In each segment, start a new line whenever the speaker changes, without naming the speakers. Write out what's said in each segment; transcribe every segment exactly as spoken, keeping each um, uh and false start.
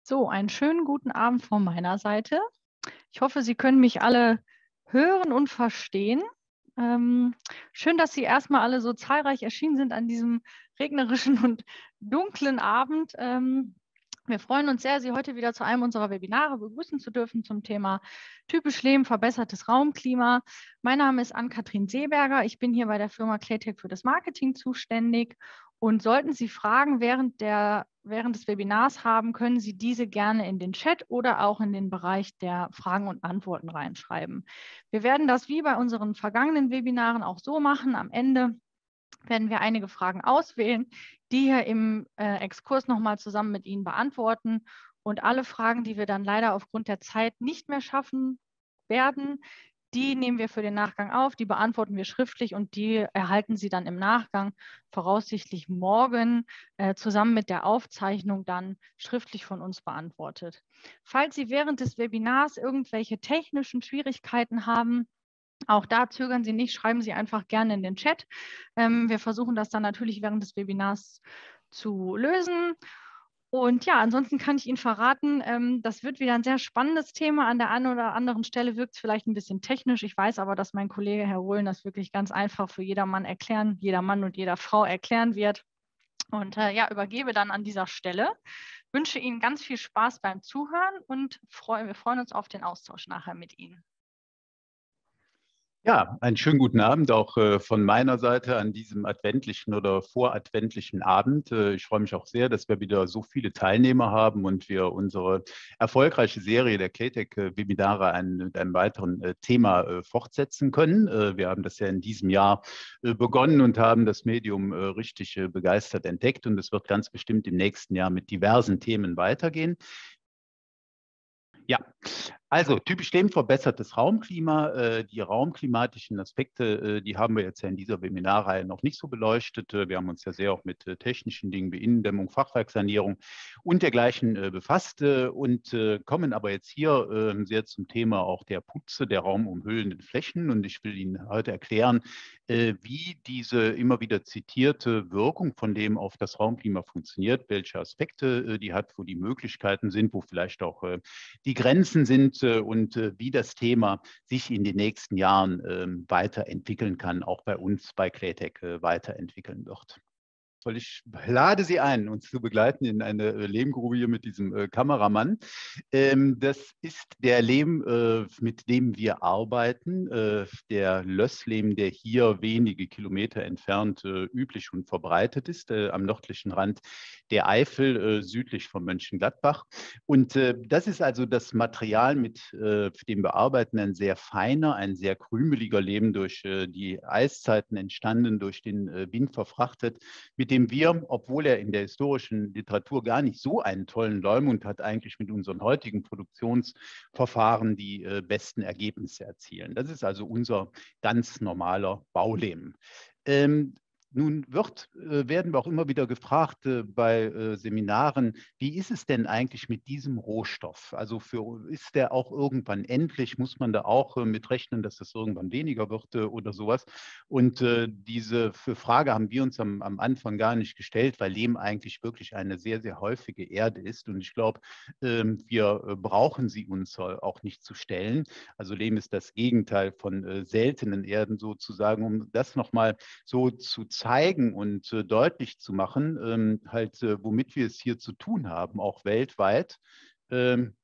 So, einen schönen guten Abend von meiner Seite. Ich hoffe, Sie können mich alle hören und verstehen. Ähm, schön, dass Sie erstmal alle so zahlreich erschienen sind an diesem regnerischen und dunklen Abend. Ähm, wir freuen uns sehr, Sie heute wieder zu einem unserer Webinare begrüßen zu dürfen zum Thema typisch Leben, verbessertes Raumklima. Mein Name ist Ann-Kathrin Seeberger. Ich bin hier bei der Firma Claytech für das Marketing zuständig. Und sollten Sie Fragen während, der, während des Webinars haben, können Sie diese gerne in den Chat oder auch in den Bereich der Fragen und Antworten reinschreiben. Wir werden das wie bei unseren vergangenen Webinaren auch so machen. Am Ende werden wir einige Fragen auswählen, die hier im äh, Exkurs nochmal zusammen mit Ihnen beantworten. Und alle Fragen, die wir dann leider aufgrund der Zeit nicht mehr schaffen werden, die nehmen wir für den Nachgang auf, die beantworten wir schriftlich und die erhalten Sie dann im Nachgang voraussichtlich morgen äh, zusammen mit der Aufzeichnung dann schriftlich von uns beantwortet. Falls Sie während des Webinars irgendwelche technischen Schwierigkeiten haben, auch da zögern Sie nicht, schreiben Sie einfach gerne in den Chat. Ähm, wir versuchen das dann natürlich während des Webinars zu lösen. Und ja, ansonsten kann ich Ihnen verraten, ähm, das wird wieder ein sehr spannendes Thema. An der einen oder anderen Stelle wirkt es vielleicht ein bisschen technisch. Ich weiß aber, dass mein Kollege Herr Rohlen das wirklich ganz einfach für jedermann erklären, jeder Mann und jeder Frau erklären wird. Und äh, ja, übergebe dann an dieser Stelle. Wünsche Ihnen ganz viel Spaß beim Zuhören und freu, wir freuen uns auf den Austausch nachher mit Ihnen.
Ja, einen schönen guten Abend auch äh, von meiner Seite an diesem adventlichen oder voradventlichen Abend. Äh, ich freue mich auch sehr, dass wir wieder so viele Teilnehmer haben und wir unsere erfolgreiche Serie der Claytech-Webinare mit einem weiteren äh, Thema äh, fortsetzen können. Äh, wir haben das ja in diesem Jahr äh, begonnen und haben das Medium äh, richtig äh, begeistert entdeckt und es wird ganz bestimmt im nächsten Jahr mit diversen Themen weitergehen. Ja, also typisch Leben, verbessertes Raumklima. Äh, die raumklimatischen Aspekte, äh, die haben wir jetzt ja in dieser Webinarreihe noch nicht so beleuchtet. Äh, wir haben uns ja sehr auch mit äh, technischen Dingen wie Innendämmung, Fachwerksanierung und dergleichen äh, befasst äh, und äh, kommen aber jetzt hier äh, sehr zum Thema auch der Putze der raumumhüllenden Flächen. Und ich will Ihnen heute erklären, äh, wie diese immer wieder zitierte Wirkung von dem auf das Raumklima funktioniert, welche Aspekte äh, die hat, wo die Möglichkeiten sind, wo vielleicht auch äh, die Grenzen sind äh, und äh, wie das Thema sich in den nächsten Jahren äh, weiterentwickeln kann, auch bei uns bei Claytech äh, weiterentwickeln wird. Soll ich lade Sie ein, uns zu begleiten in eine äh, Lehmgrube hier mit diesem äh, Kameramann. Ähm, das ist der Lehm, äh, mit dem wir arbeiten, äh, der Lösslehm, der hier wenige Kilometer entfernt äh, üblich und verbreitet ist, äh, am nördlichen Rand der Eifel, äh, südlich von Mönchengladbach. Und äh, das ist also das Material, mit äh, dem wir arbeiten, ein sehr feiner, ein sehr krümeliger Lehm, durch äh, die Eiszeiten entstanden, durch den äh, Wind verfrachtet, mit dem wir, obwohl er in der historischen Literatur gar nicht so einen tollen Leumund hat, eigentlich mit unseren heutigen Produktionsverfahren die äh, besten Ergebnisse erzielen. Das ist also unser ganz normaler Baulehm. Ähm, Nun wird, äh, werden wir auch immer wieder gefragt äh, bei äh, Seminaren, wie ist es denn eigentlich mit diesem Rohstoff? Also für, ist der auch irgendwann endlich? Muss man da auch äh, mit rechnen, dass das irgendwann weniger wird äh, oder sowas? Und äh, diese Frage haben wir uns am, am Anfang gar nicht gestellt, weil Lehm eigentlich wirklich eine sehr, sehr häufige Erde ist. Und ich glaube, ähm, wir äh, brauchen sie uns auch nicht zu stellen. Also Lehm ist das Gegenteil von äh, seltenen Erden sozusagen, um das nochmal so zu zeigen und äh, deutlich zu machen, ähm, halt, äh, womit wir es hier zu tun haben, auch weltweit. Ähm,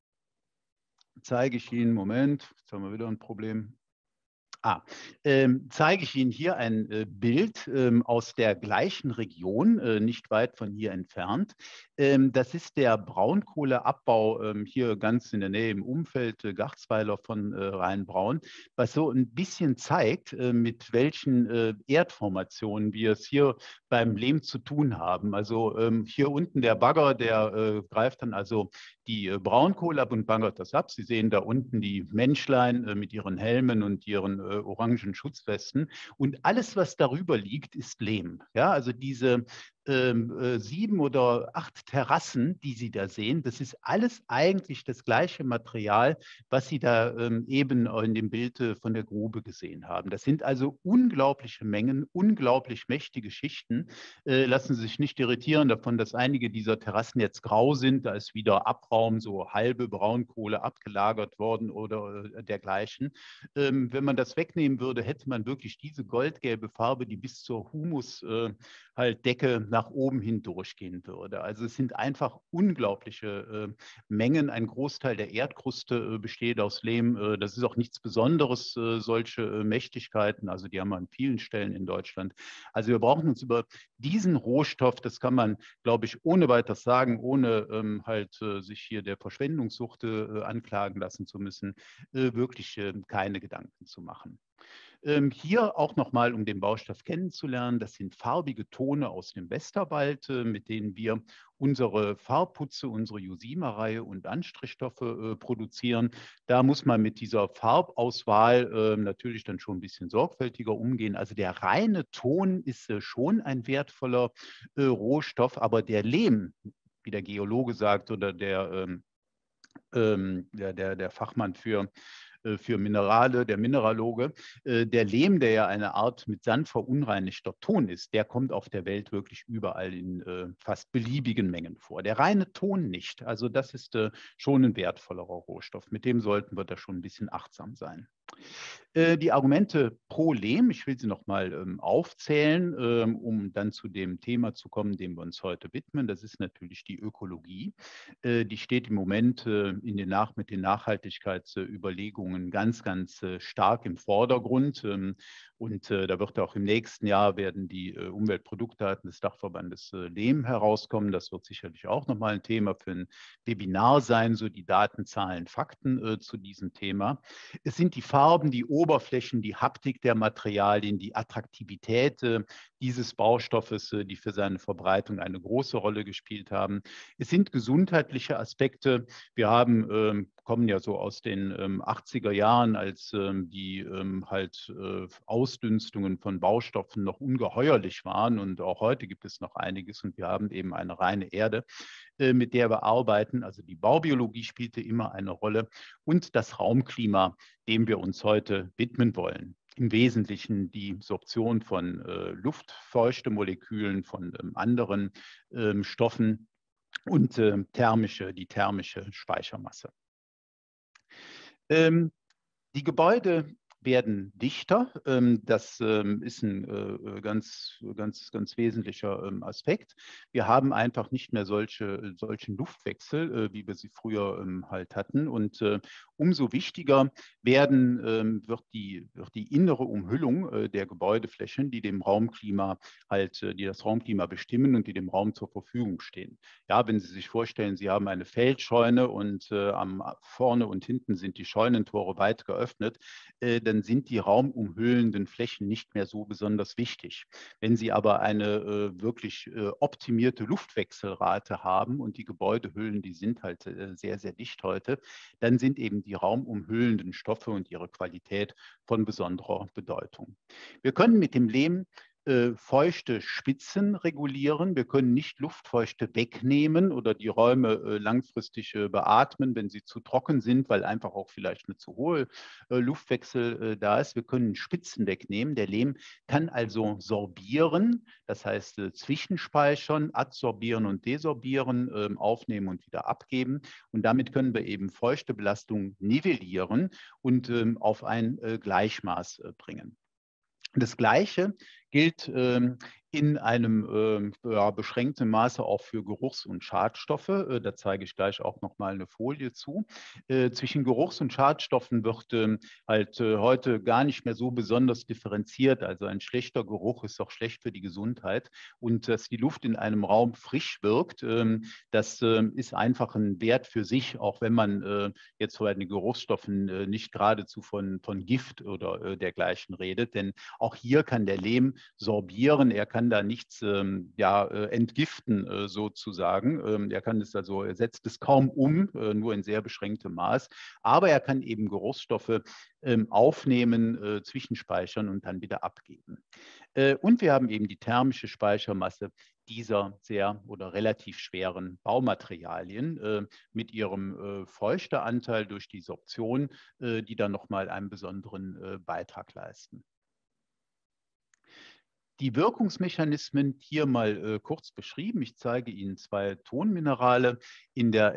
zeige ich Ihnen, Moment, jetzt haben wir wieder ein Problem. Ah, ähm, zeige ich Ihnen hier ein äh, Bild ähm, aus der gleichen Region, äh, nicht weit von hier entfernt. Ähm, das ist der Braunkohleabbau ähm, hier ganz in der Nähe im Umfeld äh, Garzweiler von äh, Rheinbraun, was so ein bisschen zeigt, äh, mit welchen äh, Erdformationen wir es hier beim Lehm zu tun haben. Also ähm, hier unten der Bagger, der äh, greift dann also die äh, Braunkohle ab und baggert das ab. Sie sehen da unten die Menschlein äh, mit ihren Helmen und ihren äh, orangen Schutzwesten. Und alles, was darüber liegt, ist Lehm. Ja, also diese ähm, äh, sieben oder acht Terrassen, die Sie da sehen. Das ist alles eigentlich das gleiche Material, was Sie da ähm, eben in dem Bild äh, von der Grube gesehen haben. Das sind also unglaubliche Mengen, unglaublich mächtige Schichten. Äh, lassen Sie sich nicht irritieren davon, dass einige dieser Terrassen jetzt grau sind. Da ist wieder Abraum, so halbe Braunkohle abgelagert worden oder äh, dergleichen. Ähm, wenn man das wegnehmen würde, hätte man wirklich diese goldgelbe Farbe, die bis zur Humus äh, halt Decke nach oben hin durchgehen würde. Also es sind einfach unglaubliche äh, Mengen. Ein Großteil der Erdkruste äh, besteht aus Lehm. Äh, das ist auch nichts Besonderes, äh, solche äh, Mächtigkeiten. Also die haben wir an vielen Stellen in Deutschland. Also wir brauchen uns über diesen Rohstoff, das kann man, glaube ich, ohne weiteres sagen, ohne ähm, halt äh, sich hier der Verschwendungssucht äh, anklagen lassen zu müssen, äh, wirklich äh, keine Gedanken zu machen. Ähm, hier auch nochmal, um den Baustoff kennenzulernen, das sind farbige Tone aus dem Westerwald, äh, mit denen wir unsere Farbputze, unsere Josima-Reihe und Anstrichstoffe äh, produzieren. Da muss man mit dieser Farbauswahl äh, natürlich dann schon ein bisschen sorgfältiger umgehen. Also der reine Ton ist äh, schon ein wertvoller äh, Rohstoff, aber der Lehm, wie der Geologe sagt oder der, ähm, ähm, der, der, der Fachmann für für Minerale, der Mineraloge. Der Lehm, der ja eine Art mit Sand verunreinigter Ton ist, der kommt auf der Welt wirklich überall in fast beliebigen Mengen vor. Der reine Ton nicht. Also das ist schon ein wertvollerer Rohstoff. Mit dem sollten wir da schon ein bisschen achtsam sein. Die Argumente pro Lehm, ich will sie nochmal ähm, aufzählen, ähm, um dann zu dem Thema zu kommen, dem wir uns heute widmen. Das ist natürlich die Ökologie. Äh, die steht im Moment äh, in den Nach mit den Nachhaltigkeitsüberlegungen ganz, ganz äh, stark im Vordergrund. Ähm, und äh, da wird auch im nächsten Jahr werden die äh, Umweltproduktdaten des Dachverbandes äh, Lehm herauskommen. Das wird sicherlich auch nochmal ein Thema für ein Webinar sein, so die Daten, Zahlen, Fakten äh, zu diesem Thema. Es sind die Farben, die Oberflächen, die Haptik der Materialien, die Attraktivität äh, dieses Baustoffes, äh, die für seine Verbreitung eine große Rolle gespielt haben. Es sind gesundheitliche Aspekte. Wir haben, ähm, kommen ja so aus den ähm, achtziger Jahren, als ähm, die ähm, halt äh, Ausdünstungen von Baustoffen noch ungeheuerlich waren. Und auch heute gibt es noch einiges. Und wir haben eben eine reine Erde, äh, mit der wir arbeiten. Also die Baubiologie spielte immer eine Rolle und das Raumklima, dem wir uns heute widmen wollen. Im Wesentlichen die Sorption von äh, Luftfeuchtemolekülen, von ähm, anderen ähm, Stoffen und äh, thermische, die thermische Speichermasse. Ähm, die Gebäude werden dichter. Das ist ein ganz, ganz, ganz wesentlicher Aspekt. Wir haben einfach nicht mehr solche, solchen Luftwechsel, wie wir sie früher halt hatten. Und umso wichtiger werden, wird, die, wird die innere Umhüllung der Gebäudeflächen, die dem Raumklima halt, die das Raumklima bestimmen und die dem Raum zur Verfügung stehen. Ja, wenn Sie sich vorstellen, Sie haben eine Feldscheune und äh, am, vorne und hinten sind die Scheunentore weit geöffnet, äh, dann sind die raumumhüllenden Flächen nicht mehr so besonders wichtig. Wenn Sie aber eine äh, wirklich äh, optimierte Luftwechselrate haben und die Gebäudehüllen, die sind halt äh, sehr, sehr dicht heute, dann sind eben die raumumhüllenden Stoffe und ihre Qualität von besonderer Bedeutung. Wir können mit dem Lehm Äh, feuchte Spitzen regulieren. Wir können nicht Luftfeuchte wegnehmen oder die Räume äh, langfristig äh, beatmen, wenn sie zu trocken sind, weil einfach auch vielleicht eine zu hohe äh, Luftwechsel äh, da ist. Wir können Spitzen wegnehmen. Der Lehm kann also sorbieren, das heißt äh, zwischenspeichern, adsorbieren und desorbieren, äh, aufnehmen und wieder abgeben. Und damit können wir eben feuchte Belastung nivellieren und äh, auf ein äh, Gleichmaß äh, bringen. Das Gleiche gilt ähm, in einem ähm, ja, beschränkten Maße auch für Geruchs- und Schadstoffe. Äh, da zeige ich gleich auch noch mal eine Folie zu. Äh, zwischen Geruchs- und Schadstoffen wird ähm, halt äh, heute gar nicht mehr so besonders differenziert. Also ein schlechter Geruch ist auch schlecht für die Gesundheit. Und dass die Luft in einem Raum frisch wirkt, ähm, das ähm, ist einfach ein Wert für sich, auch wenn man äh, jetzt bei den Geruchsstoffen äh, nicht geradezu von, von Gift oder äh, dergleichen redet. Denn auch hier kann der Lehm sorbieren, er kann da nichts ähm, ja, äh, entgiften äh, sozusagen. Ähm, er kann es also, er setzt es kaum um, äh, nur in sehr beschränktem Maß. Aber er kann eben Geruchsstoffe ähm, aufnehmen, äh, zwischenspeichern und dann wieder abgeben. Äh, und wir haben eben die thermische Speichermasse, dieser sehr oder relativ schweren Baumaterialien äh, mit ihrem äh, Feuchteanteil durch die Sorption, äh, die dann nochmal einen besonderen äh, Beitrag leisten. Die Wirkungsmechanismen hier mal äh, kurz beschrieben. Ich zeige Ihnen zwei Tonminerale in der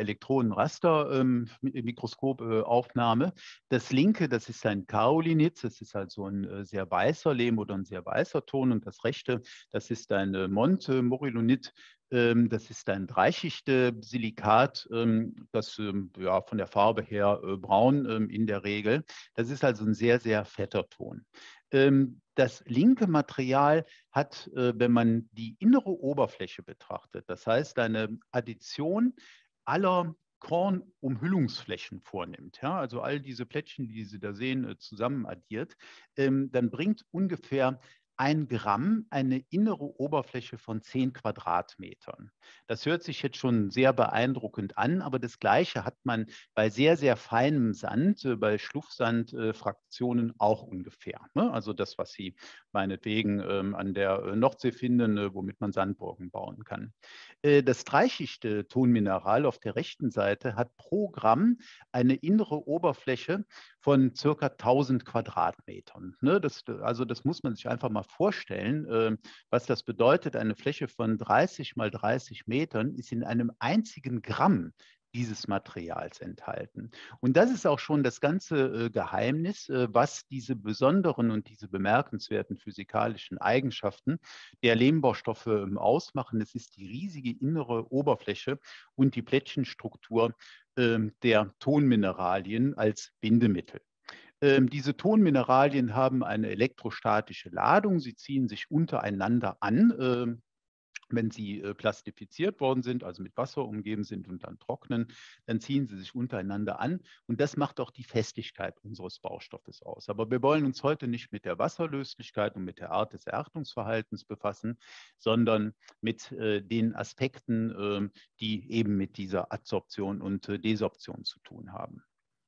Elektronenraster-Mikroskopaufnahme. Ähm, das linke, das ist ein Kaolinit, das ist also ein äh, sehr weißer Lehm oder ein sehr weißer Ton. Und das rechte, das ist ein äh, Montmorillonit. Ähm, das ist ein Dreischicht-Silikat, ähm, das ähm, ja, von der Farbe her äh, braun ähm, in der Regel. Das ist also ein sehr, sehr fetter Ton. Ähm, das linke Material hat, äh, wenn man die innere Oberfläche betrachtet, das heißt eine Addition aller Kornumhüllungsflächen vornimmt, ja, also all diese Plättchen, die Sie da sehen, äh, zusammen addiert, ähm, dann bringt ungefähr ein Gramm eine innere Oberfläche von zehn Quadratmetern. Das hört sich jetzt schon sehr beeindruckend an, aber das Gleiche hat man bei sehr, sehr feinem Sand, äh, bei Schluffsandfraktionen auch ungefähr. Ne? Also das, was Sie meinetwegen ähm, an der äh, Nordsee finden, äh, womit man Sandburgen bauen kann. Äh, das Dreischicht-Tonmineral auf der rechten Seite hat pro Gramm eine innere Oberfläche von circa tausend Quadratmetern. Ne? Das, also das muss man sich einfach mal vorstellen, äh, was das bedeutet. Eine Fläche von dreißig mal dreißig Metern ist in einem einzigen Gramm dieses Materials enthalten. Und das ist auch schon das ganze äh, Geheimnis, äh, was diese besonderen und diese bemerkenswerten physikalischen Eigenschaften der Lehmbaustoffe äh, ausmachen. Es ist die riesige innere Oberfläche und die Plättchenstruktur äh, der Tonmineralien als Bindemittel. Ähm, diese Tonmineralien haben eine elektrostatische Ladung. Sie ziehen sich untereinander an, äh, wenn sie äh, plastifiziert worden sind, also mit Wasser umgeben sind und dann trocknen, dann ziehen sie sich untereinander an. Und das macht auch die Festigkeit unseres Baustoffes aus. Aber wir wollen uns heute nicht mit der Wasserlöslichkeit und mit der Art des Erhärtungsverhaltens befassen, sondern mit äh, den Aspekten, äh, die eben mit dieser Adsorption und äh, Desorption zu tun haben.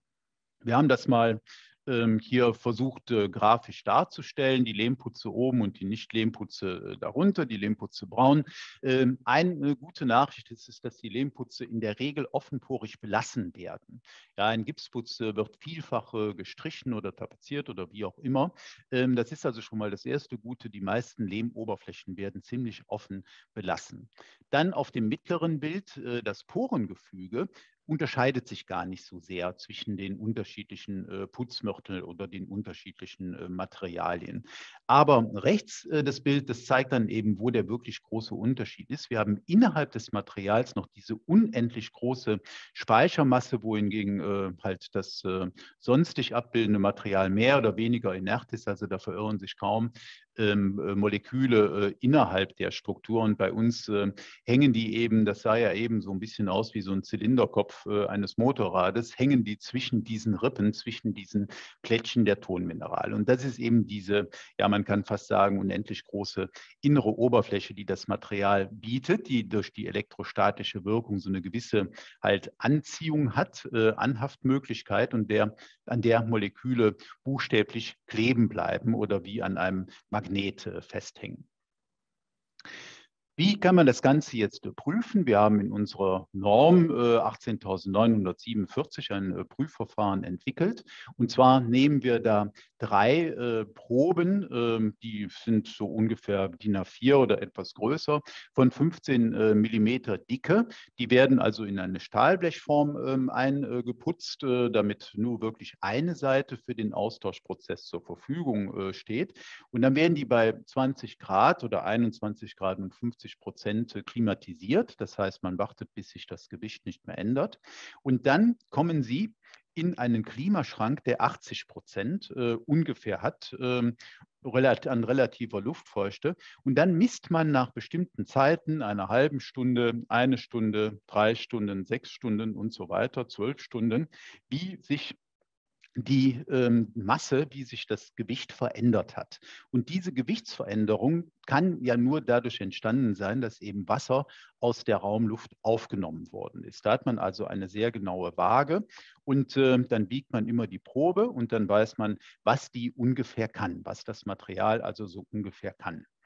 Wir haben das mal ähm, hier versucht, äh, grafisch darzustellen, die Lehmputze oben und die Nicht-Lehmputze äh, darunter, die Lehmputze braun. Ähm, eine gute Nachricht ist, ist, dass die Lehmputze in der Regel offenporig belassen werden. Ja, ein Gipsputz äh, wird vielfach äh, gestrichen oder tapeziert oder wie auch immer. Ähm, das ist also schon mal das erste Gute. Die meisten Lehmoberflächen werden ziemlich offen belassen. Dann auf dem mittleren Bild äh, das Porengefüge unterscheidet sich gar nicht so sehr zwischen den unterschiedlichen äh, Putzmörteln oder den unterschiedlichen äh, Materialien. Aber rechts äh, das Bild, das zeigt dann eben, wo der wirklich große Unterschied ist. Wir haben innerhalb des Materials noch diese unendlich große Speichermasse, wohingegen äh, halt das äh, sonstig abbildende Material mehr oder weniger inert ist. Also da verirren sich kaum ähm, äh, Moleküle äh, innerhalb der Struktur. Und bei uns äh, hängen die eben, das sah ja eben so ein bisschen aus wie so ein Zylinderkopf äh, eines Motorrades, hängen die zwischen diesen Rippen, zwischen diesen Plättchen der Tonminerale. Und das ist eben diese, ja, man kann fast sagen, unendlich große innere Oberfläche, die das Material bietet, die durch die elektrostatische Wirkung so eine gewisse halt Anziehung hat, äh, Anhaftmöglichkeit und der, an der Moleküle buchstäblich kleben bleiben oder wie an einem Magnet äh, festhängen. Wie kann man das Ganze jetzt äh, prüfen? Wir haben in unserer Norm äh, achtzehntausendneunhundertsiebenundvierzig ein äh, Prüfverfahren entwickelt. Und zwar nehmen wir da drei äh, Proben, äh, die sind so ungefähr D I N A vier oder etwas größer, von fünfzehn äh, Millimeter Dicke. Die werden also in eine Stahlblechform äh, eingeputzt, äh, damit nur wirklich eine Seite für den Austauschprozess zur Verfügung äh, steht. Und dann werden die bei zwanzig Grad oder einundzwanzig Grad und fünfzig Prozent klimatisiert. Das heißt, man wartet, bis sich das Gewicht nicht mehr ändert. Und dann kommen sie in einen Klimaschrank, der achtzig Prozent äh, ungefähr hat, äh, an relativer Luftfeuchte. Und dann misst man nach bestimmten Zeiten, einer halben Stunde, eine Stunde, drei Stunden, sechs Stunden und so weiter, zwölf Stunden, wie sich die ähm, Masse, wie sich das Gewicht verändert hat. Und diese Gewichtsveränderung kann ja nur dadurch entstanden sein, dass eben Wasser aus der Raumluft aufgenommen worden ist. Da hat man also eine sehr genaue Waage und äh, dann wiegt man immer die Probe und dann weiß man, was die ungefähr kann, was das Material also so ungefähr kann.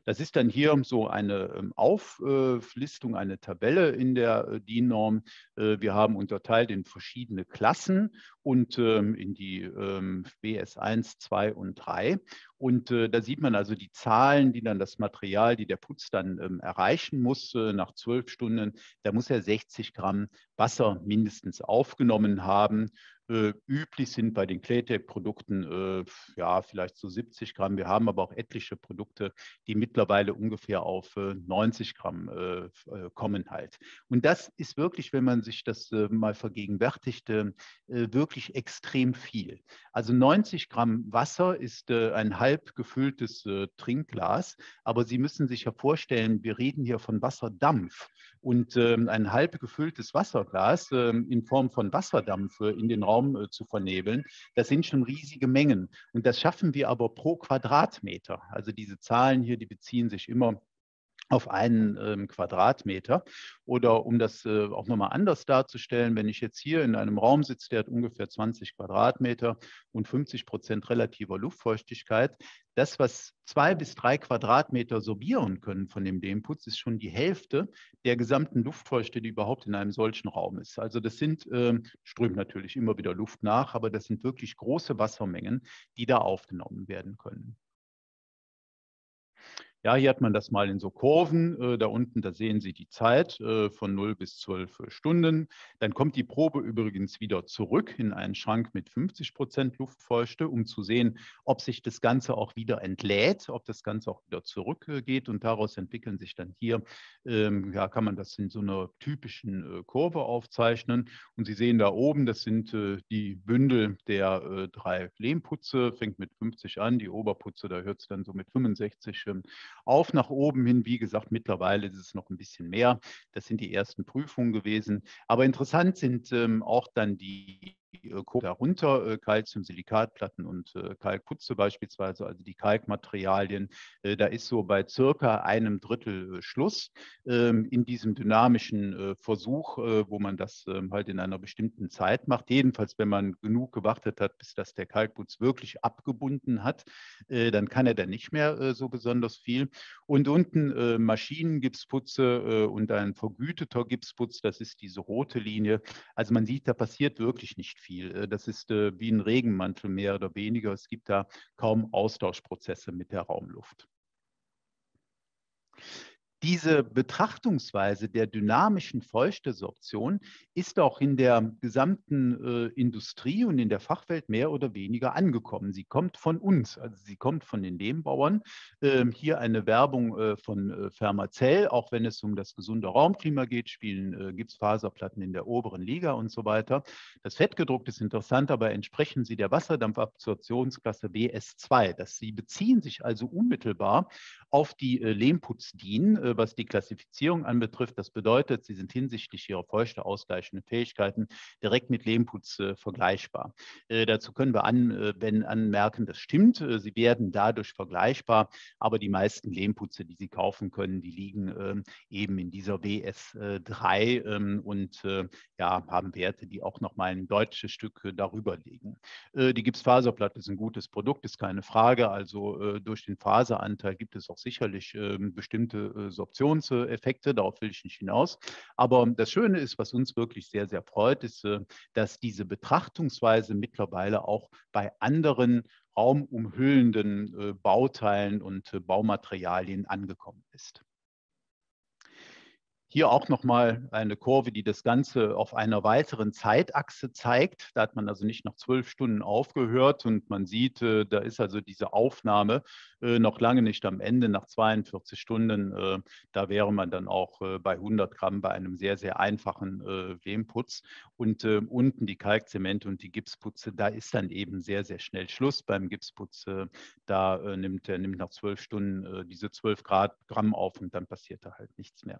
Das ist dann hier so eine ähm, Auflistung, eine Tabelle in der äh, D I N-Norm. Äh, wir haben unterteilt in verschiedene Klassen und ähm, in die ähm, B S eins, zwei und drei. Und äh, da sieht man also die Zahlen, die dann das Material, die der Putz dann ähm, erreichen muss äh, nach zwölf Stunden. Da muss er sechzig Gramm Wasser mindestens aufgenommen haben. Äh, üblich sind bei den Claytech-Produkten äh, ja vielleicht so siebzig Gramm. Wir haben aber auch etliche Produkte, die mittlerweile ungefähr auf äh, neunzig Gramm äh, kommen halt. Und das ist wirklich, wenn man sich das äh, mal vergegenwärtigt, äh, wirklich extrem viel. Also neunzig Gramm Wasser ist äh, ein halb gefülltes äh, Trinkglas, aber Sie müssen sich ja vorstellen, wir reden hier von Wasserdampf. Und ähm, ein halb gefülltes Wasserglas ähm, in Form von Wasserdampf äh, in den Raum äh, zu vernebeln, das sind schon riesige Mengen. Und das schaffen wir aber pro Quadratmeter. Also diese Zahlen hier, die beziehen sich immer auf einen ähm, Quadratmeter. Oder um das äh, auch nochmal anders darzustellen, wenn ich jetzt hier in einem Raum sitze, der hat ungefähr zwanzig Quadratmeter und fünfzig Prozent relativer Luftfeuchtigkeit, das, was zwei bis drei Quadratmeter sorbieren können von dem Lehmputz, ist schon die Hälfte der gesamten Luftfeuchte, die überhaupt in einem solchen Raum ist. Also das sind, äh, strömt natürlich immer wieder Luft nach, aber das sind wirklich große Wassermengen, die da aufgenommen werden können. Ja, hier hat man das mal in so Kurven. Äh, da unten, da sehen Sie die Zeit äh, von null bis zwölf Stunden. Dann kommt die Probe übrigens wieder zurück in einen Schrank mit fünfzig Prozent Luftfeuchte, um zu sehen, ob sich das Ganze auch wieder entlädt, ob das Ganze auch wieder zurückgeht. Und daraus entwickeln sich dann hier, ähm, ja, kann man das in so einer typischen äh, Kurve aufzeichnen. Und Sie sehen da oben, das sind äh, die Bündel der äh, drei Lehmputze, fängt mit fünfzig an, die Oberputze, da hört es dann so mit fünfundsechzig ähm, auf nach oben hin. Wie gesagt, mittlerweile ist es noch ein bisschen mehr. Das sind die ersten Prüfungen gewesen. Aber interessant sind ähm, auch dann die äh, darunter äh, Calcium-Silikatplatten und äh, Kalkputze beispielsweise, also die Kalkmaterialien. Äh, da ist so bei circa einem Drittel äh, Schluss ähm, in diesem dynamischen äh, Versuch, äh, wo man das ähm, halt in einer bestimmten Zeit macht. Jedenfalls, wenn man genug gewartet hat, bis das der Kalkputz wirklich abgebunden hat, äh, dann kann er dann nicht mehr äh, so besonders viel. Und unten äh, Maschinengipsputze äh, und ein vergüteter Gipsputz, das ist diese rote Linie. Also man sieht, da passiert wirklich nicht viel. Äh, das ist äh, wie ein Regenmantel mehr oder weniger. Es gibt da kaum Austauschprozesse mit der Raumluft. Diese Betrachtungsweise der dynamischen Feuchtesorption ist auch in der gesamten äh, Industrie und in der Fachwelt mehr oder weniger angekommen. Sie kommt von uns, also sie kommt von den Lehmbauern. Ähm, hier eine Werbung äh, von äh, Fermacell, auch wenn es um das gesunde Raumklima geht, spielen äh, Gipsfaserplatten in der oberen Liga und so weiter. Das fettgedruckt ist interessant, aber entsprechen sie der Wasserdampfabsorptionsklasse W S zwei. Das, sie beziehen sich also unmittelbar auf die äh, Lehmputz-D I N, was die Klassifizierung anbetrifft. Das bedeutet, sie sind hinsichtlich ihrer feuchte ausgleichenden Fähigkeiten direkt mit Lehmputz äh, vergleichbar. Äh, dazu können wir an, äh, wenn anmerken, das stimmt. Äh, sie werden dadurch vergleichbar, aber die meisten Lehmputze, die Sie kaufen können, die liegen äh, eben in dieser W S drei äh, und äh, ja, haben Werte, die auch noch mal ein deutsches Stück äh, darüber liegen. Äh, die Gipsfaserplatte ist ein gutes Produkt, ist keine Frage. Also äh, durch den Faseranteil gibt es auch sicherlich äh, bestimmte äh, Sorptionseffekte, darauf will ich nicht hinaus. Aber das Schöne ist, was uns wirklich sehr, sehr freut, ist, dass diese Betrachtungsweise mittlerweile auch bei anderen raumumhüllenden Bauteilen und Baumaterialien angekommen ist. Hier auch nochmal eine Kurve, die das Ganze auf einer weiteren Zeitachse zeigt. Da hat man also nicht nach zwölf Stunden aufgehört und man sieht, äh, da ist also diese Aufnahme äh, noch lange nicht am Ende. Nach zweiundvierzig Stunden, äh, da wäre man dann auch äh, bei hundert Gramm bei einem sehr, sehr einfachen äh, Lehmputz. Und äh, unten die Kalkzemente und die Gipsputze, da ist dann eben sehr, sehr schnell Schluss beim Gipsputz. Äh, da äh, nimmt er nimmt nach zwölf Stunden äh, diese zwölf Gramm auf und dann passiert da halt nichts mehr.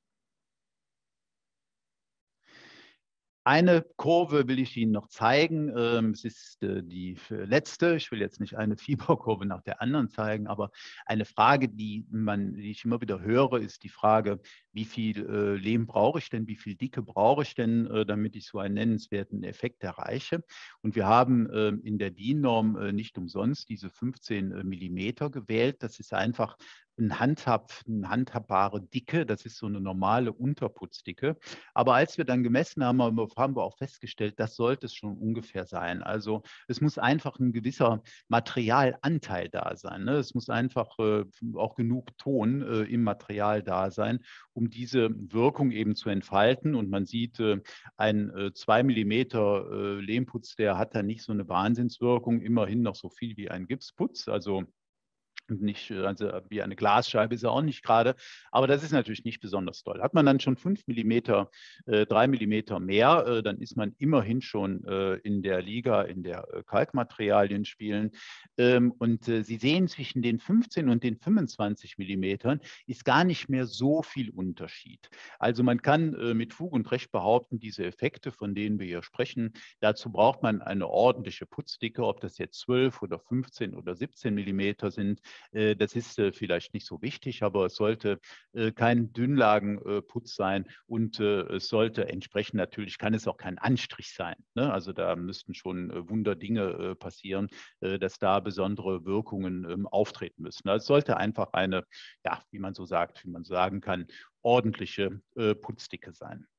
Eine Kurve will ich Ihnen noch zeigen. Es ist die letzte. Ich will jetzt nicht eine Fieberkurve nach der anderen zeigen, aber eine Frage, die, man, die ich immer wieder höre, ist die Frage, wie viel äh, Lehm brauche ich denn, wie viel Dicke brauche ich denn, äh, damit ich so einen nennenswerten Effekt erreiche. Und wir haben äh, in der D I N-Norm äh, nicht umsonst diese fünfzehn Millimeter gewählt. Das ist einfach ein Handhab, eine handhabbare Dicke, das ist so eine normale Unterputzdicke. Aber als wir dann gemessen haben, haben wir auch festgestellt, das sollte es schon ungefähr sein. Also es muss einfach ein gewisser Materialanteil da sein. Ne? Es muss einfach äh, auch genug Ton äh, im Material da sein, um diese Wirkung eben zu entfalten. Und man sieht, äh, ein äh, zwei Millimeter äh, Lehmputz, der hat da nicht so eine Wahnsinnswirkung, immerhin noch so viel wie ein Gipsputz. Also nicht, also wie eine Glasscheibe ist er auch nicht gerade, aber das ist natürlich nicht besonders toll. Hat man dann schon fünf Millimeter, äh, drei Millimeter mehr, äh, dann ist man immerhin schon äh, in der Liga, in der äh, Kalkmaterialien spielen. Ähm, und äh, Sie sehen, zwischen den fünfzehn und den fünfundzwanzig Millimetern ist gar nicht mehr so viel Unterschied. Also man kann äh, mit Fug und Recht behaupten, diese Effekte, von denen wir hier sprechen, dazu braucht man eine ordentliche Putzdicke, ob das jetzt zwölf oder fünfzehn oder siebzehn Millimeter sind. Das ist vielleicht nicht so wichtig, aber es sollte kein Dünnlagenputz sein und es sollte entsprechend natürlich, kann es auch kein Anstrich sein. Ne? Also da müssten schon Wunderdinge passieren, dass da besondere Wirkungen auftreten müssen. Also es sollte einfach eine, ja, wie man so sagt, wie man sagen kann, ordentliche Putzdicke sein.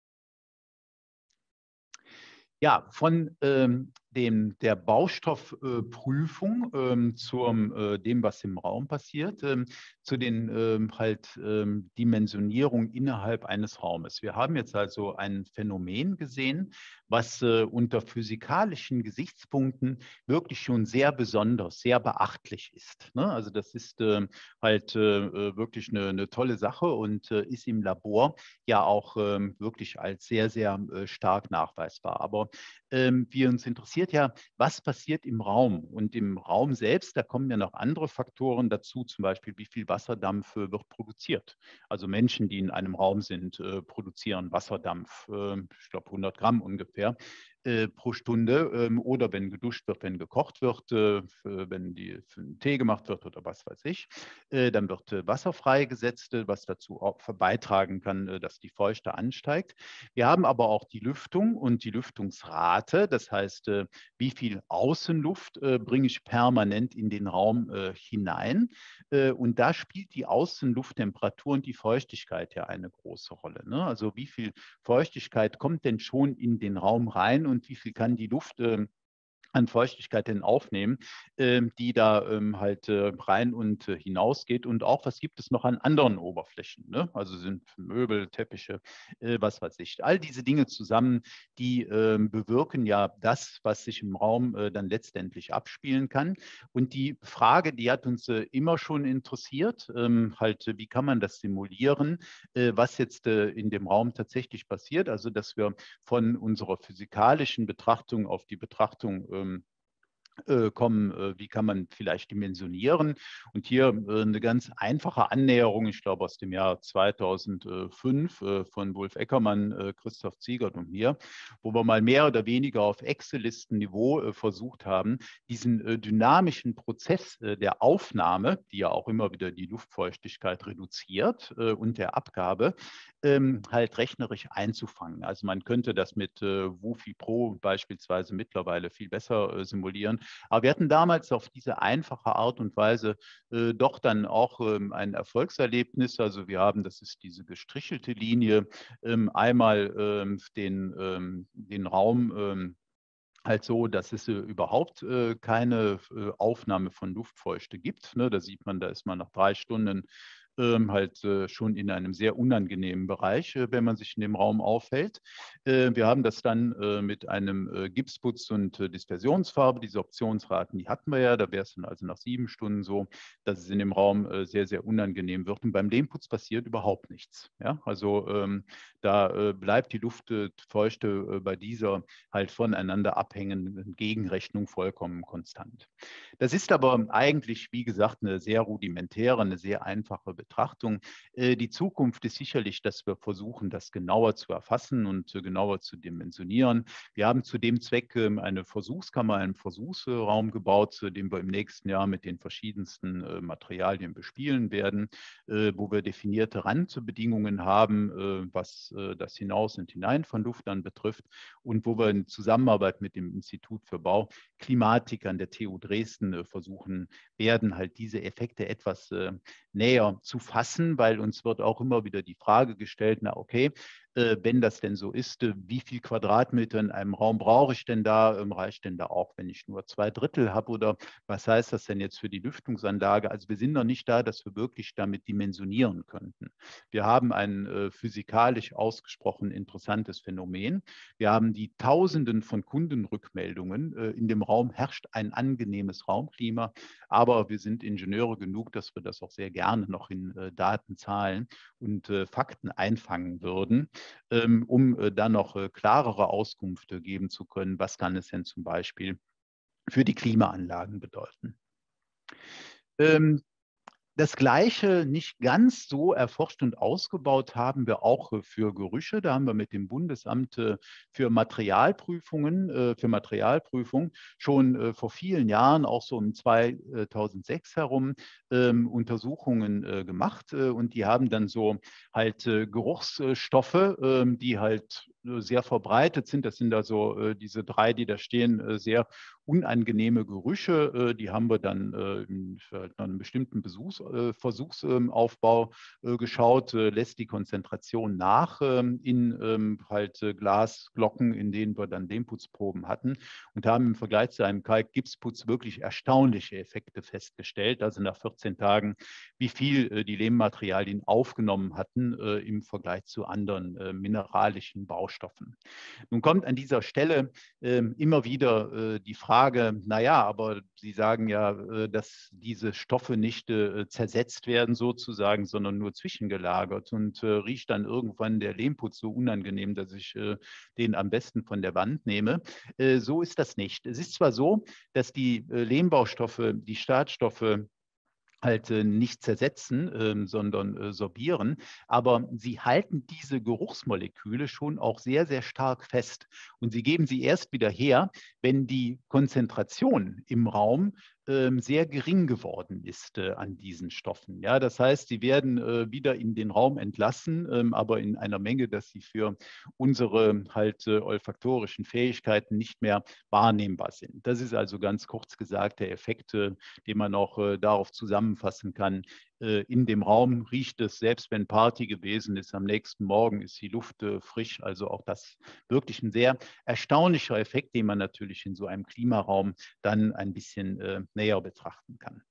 Ja, von ähm, dem, der Baustoffprüfung äh, ähm, zu äh, dem, was im Raum passiert, ähm, zu den ähm, halt ähm, Dimensionierung innerhalb eines Raumes. Wir haben jetzt also ein Phänomen gesehen, was äh, unter physikalischen Gesichtspunkten wirklich schon sehr besonders, sehr beachtlich ist. Ne? Also das ist äh, halt äh, wirklich eine, eine tolle Sache und äh, ist im Labor ja auch äh, wirklich als sehr, sehr äh, stark nachweisbar. Aber ähm, wir uns interessiert ja, was passiert im Raum. Und im Raum selbst, da kommen ja noch andere Faktoren dazu, zum Beispiel, wie viel Wasserdampf äh, wird produziert. Also Menschen, die in einem Raum sind, äh, produzieren Wasserdampf, äh, ich glaube hundert Gramm ungefähr. Äh, pro Stunde ähm, oder wenn geduscht wird, wenn gekocht wird, äh, für, wenn die, für einen Tee gemacht wird oder was weiß ich, äh, dann wird äh, Wasser freigesetzt, äh, was dazu auch beitragen kann, äh, dass die Feuchte ansteigt. Wir haben aber auch die Lüftung und die Lüftungsrate, das heißt, äh, wie viel Außenluft äh, bringe ich permanent in den Raum äh, hinein. Äh, und da spielt die Außenlufttemperatur und die Feuchtigkeit ja eine große Rolle. Ne? Also wie viel Feuchtigkeit kommt denn schon in den Raum rein und wie viel kann die Luft äh, an Feuchtigkeit denn aufnehmen, ähm, die da ähm, halt äh, rein und äh, hinausgeht. Und auch, was gibt es noch an anderen Oberflächen? Ne? Also sind Möbel, Teppiche, äh, was weiß ich. All diese Dinge zusammen, die ähm, bewirken ja das, was sich im Raum äh, dann letztendlich abspielen kann. Und die Frage, die hat uns äh, immer schon interessiert, ähm, halt, wie kann man das simulieren, äh, was jetzt äh, in dem Raum tatsächlich passiert. Also, dass wir von unserer physikalischen Betrachtung auf die Betrachtung ähm, äh, kommen, äh, wie kann man vielleicht dimensionieren. Und hier äh, eine ganz einfache Annäherung, ich glaube aus dem Jahr zweitausendfünf äh, von Wolf Eckermann, äh, Christoph Ziegert und mir, wo wir mal mehr oder weniger auf Excel-Listenniveau äh, versucht haben, diesen äh, dynamischen Prozess äh, der Aufnahme, die ja auch immer wieder die Luftfeuchtigkeit reduziert äh, und der Abgabe, ähm, halt rechnerisch einzufangen. Also man könnte das mit äh, Wufi Pro beispielsweise mittlerweile viel besser äh, simulieren. Aber wir hatten damals auf diese einfache Art und Weise äh, doch dann auch ähm, ein Erfolgserlebnis. Also wir haben, das ist diese gestrichelte Linie, ähm, einmal ähm, den, ähm, den Raum ähm, halt so, dass es äh, überhaupt äh, keine äh, Aufnahme von Luftfeuchte gibt. Ne? Da sieht man, da ist man nach drei Stunden ähm, halt äh, schon in einem sehr unangenehmen Bereich, äh, wenn man sich in dem Raum aufhält. Äh, wir haben das dann äh, mit einem äh, Gipsputz und äh, Dispersionsfarbe, diese Optionsraten, die hatten wir ja, da wäre es dann also nach sieben Stunden so, dass es in dem Raum äh, sehr, sehr unangenehm wird. Und beim Lehmputz passiert überhaupt nichts. Ja? Also ähm, da äh, bleibt die Luftfeuchte äh, bei dieser halt voneinander abhängenden Gegenrechnung vollkommen konstant. Das ist aber eigentlich, wie gesagt, eine sehr rudimentäre, eine sehr einfache Betrachtung. Die Zukunft ist sicherlich, dass wir versuchen, das genauer zu erfassen und genauer zu dimensionieren. Wir haben zu dem Zweck eine Versuchskammer, einen Versuchsraum gebaut, den wir im nächsten Jahr mit den verschiedensten Materialien bespielen werden, wo wir definierte Randbedingungen haben, was das Hinaus und Hinein von Luftern betrifft und wo wir in Zusammenarbeit mit dem Institut für Bauklimatik an der T U Dresden versuchen werden, halt diese Effekte etwas näher zu fassen, weil uns wird auch immer wieder die Frage gestellt, na okay, wenn das denn so ist, wie viel Quadratmeter in einem Raum brauche ich denn da? Reicht denn da auch, wenn ich nur zwei Drittel habe? Oder was heißt das denn jetzt für die Lüftungsanlage? Also wir sind noch nicht da, dass wir wirklich damit dimensionieren könnten. Wir haben ein äh, physikalisch ausgesprochen interessantes Phänomen. Wir haben die Tausenden von Kundenrückmeldungen. Äh, in dem Raum herrscht ein angenehmes Raumklima, aber wir sind Ingenieure genug, dass wir das auch sehr gerne noch in äh, Daten, Zahlen und äh, Fakten einfangen würden, ähm, um äh, dann noch äh, klarere Auskünfte geben zu können, was kann es denn zum Beispiel für die Klimaanlagen bedeuten. Ähm, Das Gleiche, nicht ganz so erforscht und ausgebaut, haben wir auch für Gerüche. Da haben wir mit dem Bundesamt für Materialprüfungen, für Materialprüfung schon vor vielen Jahren, auch so um zweitausendsechs herum, Untersuchungen gemacht. Und die haben dann so halt Geruchsstoffe, die halt sehr verbreitet sind. Das sind also diese drei, die da stehen, sehr unangenehme Gerüche. Die haben wir dann für einen bestimmten Besuchs Versuchsaufbau geschaut, lässt die Konzentration nach in halt Glasglocken, in denen wir dann Lehmputzproben hatten und haben im Vergleich zu einem Kalkgipsputz wirklich erstaunliche Effekte festgestellt. Also nach vierzehn Tagen, wie viel die Lehmmaterialien aufgenommen hatten im Vergleich zu anderen mineralischen Baustoffen. Nun kommt an dieser Stelle immer wieder die Frage, naja, aber Sie sagen ja, dass diese Stoffe nicht äh, zersetzt werden sozusagen, sondern nur zwischengelagert und äh, riecht dann irgendwann der Lehmputz so unangenehm, dass ich äh, den am besten von der Wand nehme. Äh, so ist das nicht. Es ist zwar so, dass die äh, Lehmbaustoffe, die Startstoffe halt äh, nicht zersetzen, äh, sondern äh, sorbieren. Aber sie halten diese Geruchsmoleküle schon auch sehr, sehr stark fest. Und sie geben sie erst wieder her, wenn die Konzentration im Raum ähm, sehr gering geworden ist äh, an diesen Stoffen. Ja, das heißt, sie werden äh, wieder in den Raum entlassen, ähm, aber in einer Menge, dass sie für unsere halt äh, olfaktorischen Fähigkeiten nicht mehr wahrnehmbar sind. Das ist also ganz kurz gesagt der Effekt, äh, den man auch äh, darauf zusammenfassen kann. Äh, in dem Raum riecht es, selbst wenn Party gewesen ist, am nächsten Morgen ist die Luft äh, frisch. Also auch das wirklich ein sehr erstaunlicher Effekt, den man natürlich in so einem Klimaraum dann ein bisschen äh, näher betrachten kann.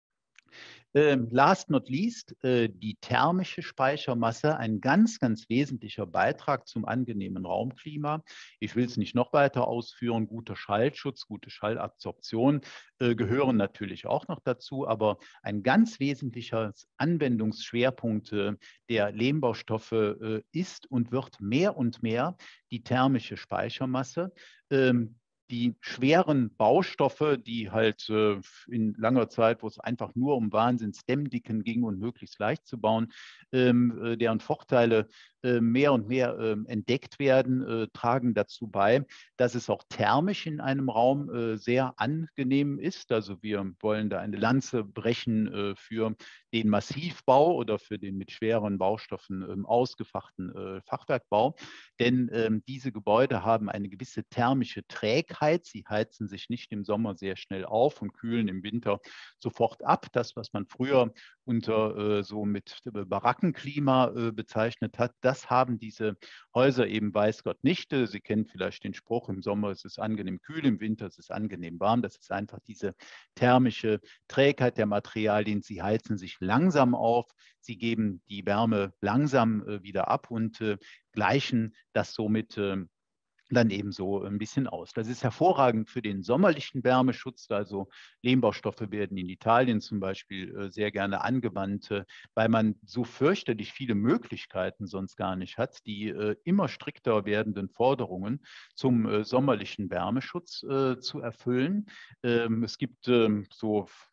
Ähm, last not least, äh, die thermische Speichermasse, ein ganz, ganz wesentlicher Beitrag zum angenehmen Raumklima. Ich will es nicht noch weiter ausführen. Guter Schallschutz, gute Schallabsorption äh, gehören natürlich auch noch dazu, aber ein ganz wesentlicher Anwendungsschwerpunkt äh, der Lehmbaustoffe äh, ist und wird mehr und mehr die thermische Speichermasse. Ähm, Die schweren Baustoffe, die halt äh, in langer Zeit, wo es einfach nur um Wahnsinns-Dämmdicken ging und möglichst leicht zu bauen, ähm, äh, deren Vorteile äh, mehr und mehr äh, entdeckt werden, äh, tragen dazu bei, dass es auch thermisch in einem Raum äh, sehr angenehm ist. Also wir wollen da eine Lanze brechen äh, für den Massivbau oder für den mit schweren Baustoffen ähm, ausgefachten äh, Fachwerkbau. Denn ähm, diese Gebäude haben eine gewisse thermische Trägheit. Sie heizen sich nicht im Sommer sehr schnell auf und kühlen im Winter sofort ab. Das, was man früher unter äh, so mit äh, Barackenklima äh, bezeichnet hat, das haben diese Häuser eben weiß Gott nicht. Sie kennen vielleicht den Spruch, im Sommer ist es angenehm kühl, im Winter ist es angenehm warm. Das ist einfach diese thermische Trägheit der Materialien. Sie heizen sich langsam auf, sie geben die Wärme langsam äh, wieder ab und äh, gleichen das somit äh, dann eben so ein bisschen aus. Das ist hervorragend für den sommerlichen Wärmeschutz. Also Lehmbaustoffe werden in Italien zum Beispiel äh, sehr gerne angewandt, äh, weil man so fürchterlich viele Möglichkeiten sonst gar nicht hat, die äh, immer strikter werdenden Forderungen zum äh, sommerlichen Wärmeschutz äh, zu erfüllen. Ähm, es gibt ähm, so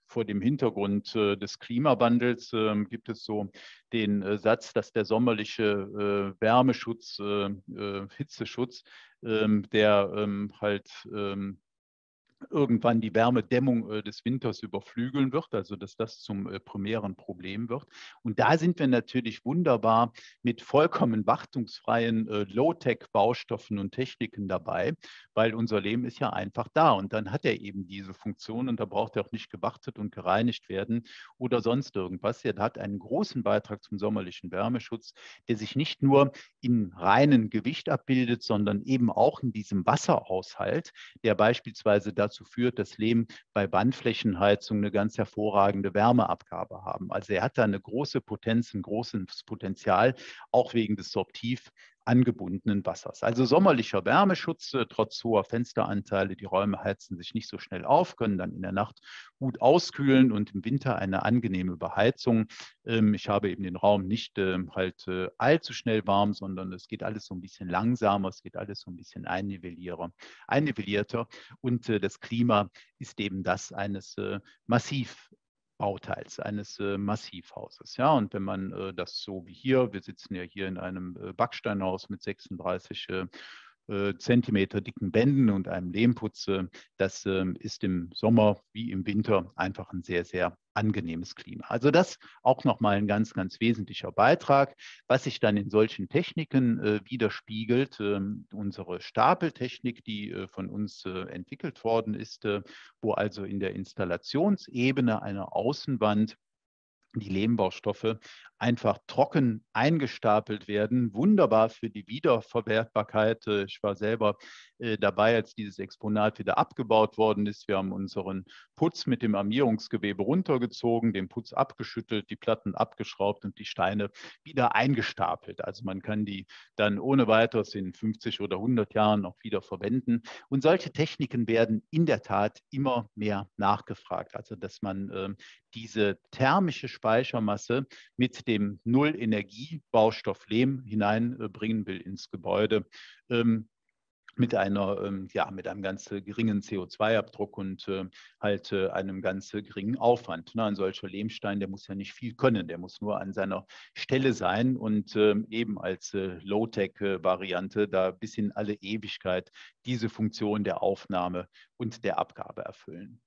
vor dem Hintergrund äh, des Klimawandels äh, gibt es so den äh, Satz, dass der sommerliche äh, Wärmeschutz, äh, äh, Hitzeschutz, ähm, der ähm, halt ähm, irgendwann die Wärmedämmung äh, des Winters überflügeln wird, also dass das zum äh, primären Problem wird. Und da sind wir natürlich wunderbar mit vollkommen wartungsfreien äh, Low-Tech-Baustoffen und Techniken dabei, weil unser Leben ist ja einfach da und dann hat er eben diese Funktion und da braucht er auch nicht gewartet und gereinigt werden oder sonst irgendwas. Er hat einen großen Beitrag zum sommerlichen Wärmeschutz, der sich nicht nur in reinem Gewicht abbildet, sondern eben auch in diesem Wasserhaushalt, der beispielsweise dazu führt, dass Leben bei Wandflächenheizung eine ganz hervorragende Wärmeabgabe haben. Also er hat da eine große Potenz, ein großes Potenzial, auch wegen des sorptiv angebundenen Wassers. Also sommerlicher Wärmeschutz, äh, trotz hoher Fensteranteile. Die Räume heizen sich nicht so schnell auf, können dann in der Nacht gut auskühlen und im Winter eine angenehme Überheizung. Ähm, ich habe eben den Raum nicht äh, halt äh, allzu schnell warm, sondern es geht alles so ein bisschen langsamer, es geht alles so ein bisschen einnivellierter. einnivellierter. Und äh, das Klima ist eben das eines äh, Massiv Bauteils eines äh, Massivhauses. Ja, und wenn man äh, das so wie hier, wir sitzen ja hier in einem äh, Backsteinhaus mit sechsunddreißig äh, äh, Zentimeter dicken Wänden und einem Lehmputz, äh, das äh, ist im Sommer wie im Winter einfach ein sehr, sehr angenehmes Klima. Also das auch nochmal ein ganz, ganz wesentlicher Beitrag, was sich dann in solchen Techniken äh, widerspiegelt. Ähm, unsere Stapeltechnik, die äh, von uns äh, entwickelt worden ist, äh, wo also in der Installationsebene einer Außenwand die Lehmbaustoffe einfach trocken eingestapelt werden. Wunderbar für die Wiederverwertbarkeit. Ich war selber äh, dabei, als dieses Exponat wieder abgebaut worden ist. Wir haben unseren Putz mit dem Armierungsgewebe runtergezogen, den Putz abgeschüttelt, die Platten abgeschraubt und die Steine wieder eingestapelt. Also man kann die dann ohne weiteres in fünfzig oder hundert Jahren auch wieder verwenden. Und solche Techniken werden in der Tat immer mehr nachgefragt. Also dass man äh, diese thermische Speichermasse mit dem Null-Energie-Baustoff Lehm hineinbringen will ins Gebäude. Ähm, mit einer, ähm, ja, mit einem ganz geringen C O zwei Abdruck und äh, halt äh, einem ganz geringen Aufwand. Na, ein solcher Lehmstein, der muss ja nicht viel können, der muss nur an seiner Stelle sein und äh, eben als äh, Low-Tech-Variante da bis in alle Ewigkeit diese Funktion der Aufnahme und der Abgabe erfüllen.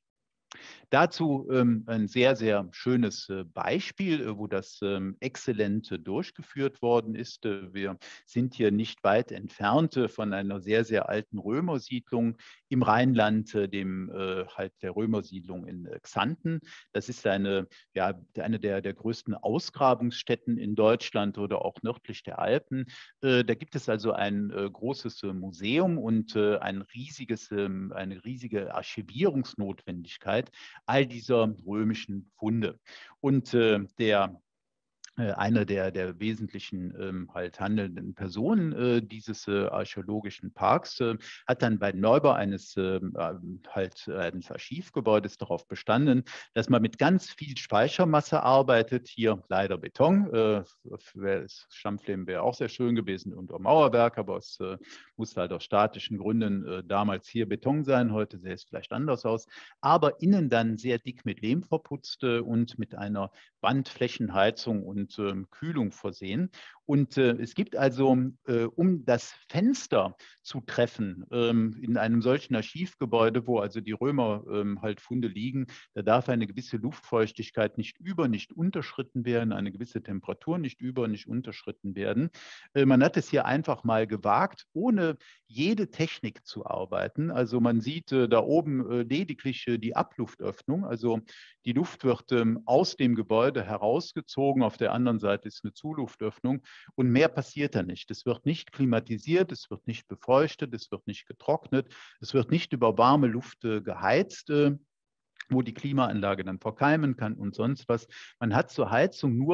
Dazu ähm, ein sehr, sehr schönes äh, Beispiel, äh, wo das ähm, exzellent äh, durchgeführt worden ist. Äh, wir sind hier nicht weit entfernt äh, von einer sehr, sehr alten Römersiedlung im Rheinland, äh, dem äh, halt der Römersiedlung in äh, Xanten. Das ist eine, ja, eine der, der größten Ausgrabungsstätten in Deutschland oder auch nördlich der Alpen. Äh, da gibt es also ein äh, großes äh, Museum und äh, ein riesiges, ähm, eine riesige Archivierungsnotwendigkeit all dieser römischen Funde. Und äh, der einer der, der wesentlichen ähm, halt handelnden Personen äh, dieses äh, archäologischen Parks äh, hat dann bei Neubau eines äh, halt eines Archivgebäudes darauf bestanden, dass man mit ganz viel Speichermasse arbeitet. Hier leider Beton. Äh, das Stammflehm wäre auch sehr schön gewesen unter Mauerwerk, aber es äh, musste halt aus statischen Gründen äh, damals hier Beton sein. Heute sähe es vielleicht anders aus. Aber innen dann sehr dick mit Lehm verputzt äh, und mit einer Wandflächenheizung und und äh, Kühlung versehen. Und äh, es gibt also, äh, um das Fenster zu treffen ähm, in einem solchen Archivgebäude, wo also die Römer ähm, halt Funde liegen, da darf eine gewisse Luftfeuchtigkeit nicht über, nicht unterschritten werden, eine gewisse Temperatur nicht über, nicht unterschritten werden. Äh, man hat es hier einfach mal gewagt, ohne jede Technik zu arbeiten. Also man sieht äh, da oben äh, lediglich äh, die Abluftöffnung, also die Luft wird ähm, aus dem Gebäude herausgezogen, auf der anderen Seite ist eine Zuluftöffnung und mehr passiert da nicht. Es wird nicht klimatisiert, es wird nicht befeuchtet, es wird nicht getrocknet, es wird nicht über warme Luft äh, geheizt, äh, wo die Klimaanlage dann verkeimen kann und sonst was. Man hat zur Heizung nur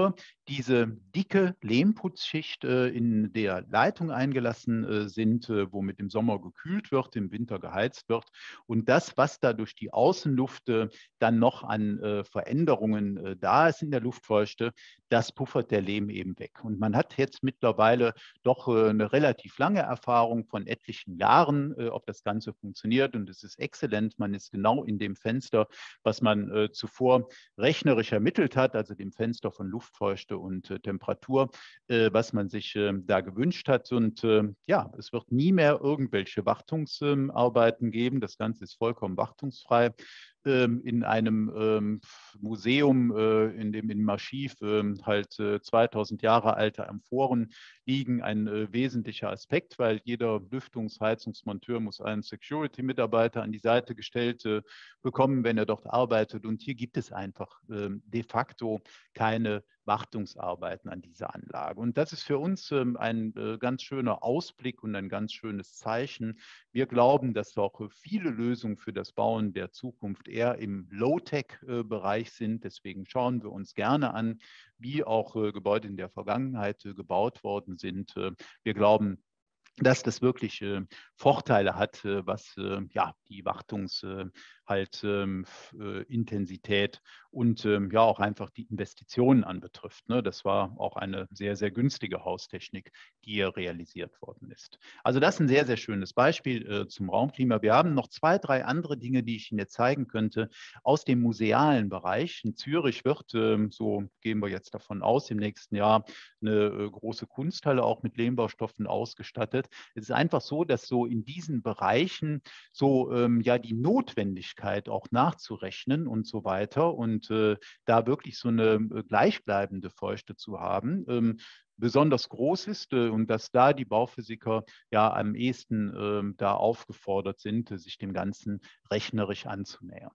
diese dicke Lehmputzschicht äh, in der Leitung eingelassen äh, sind, äh, womit im Sommer gekühlt wird, im Winter geheizt wird. Und das, was da durch die Außenluft äh, dann noch an äh, Veränderungen äh, da ist in der Luftfeuchte, das puffert der Lehm eben weg. Und man hat jetzt mittlerweile doch äh, eine relativ lange Erfahrung von etlichen Jahren, äh, ob das Ganze funktioniert. Und es ist exzellent. Man ist genau in dem Fenster, was man äh, zuvor rechnerisch ermittelt hat, also dem Fenster von Luftfeuchte und äh, Temperatur, äh, was man sich äh, da gewünscht hat. Und äh, ja, es wird nie mehr irgendwelche Wartungsarbeiten geben. Das Ganze ist vollkommen wartungsfrei. Ähm, in einem ähm, Museum, äh, in dem im Archiv äh, halt äh, zweitausend Jahre alte Amphoren liegen, ein äh, wesentlicher Aspekt, weil jeder Lüftungs-, Heizungsmonteur muss einen Security-Mitarbeiter an die Seite gestellt äh, bekommen, wenn er dort arbeitet. Und hier gibt es einfach äh, de facto keine Wartungsarbeiten an dieser Anlage. Und das ist für uns ähm, ein äh, ganz schöner Ausblick und ein ganz schönes Zeichen. Wir glauben, dass auch äh, viele Lösungen für das Bauen der Zukunft eher im Low-Tech-Bereich sind. Deswegen schauen wir uns gerne an, wie auch äh, Gebäude in der Vergangenheit äh, gebaut worden sind. Äh, wir glauben, dass das wirklich äh, Vorteile hat, äh, was äh, ja, die Wartungs äh, halt ähm, äh, Intensität und ähm, ja auch einfach die Investitionen anbetrifft. Ne? Das war auch eine sehr, sehr günstige Haustechnik, die hier realisiert worden ist. Also das ist ein sehr, sehr schönes Beispiel äh, zum Raumklima. Wir haben noch zwei, drei andere Dinge, die ich Ihnen jetzt zeigen könnte aus dem musealen Bereich. In Zürich wird, äh, so gehen wir jetzt davon aus, im nächsten Jahr eine äh, große Kunsthalle auch mit Lehmbaustoffen ausgestattet. Es ist einfach so, dass so in diesen Bereichen so ähm, ja die Notwendigkeit auch nachzurechnen und so weiter und äh, da wirklich so eine äh, gleichbleibende Feuchte zu haben, ähm, besonders groß ist äh, und dass da die Bauphysiker ja am ehesten äh, da aufgefordert sind, äh, sich dem Ganzen rechnerisch anzunähern.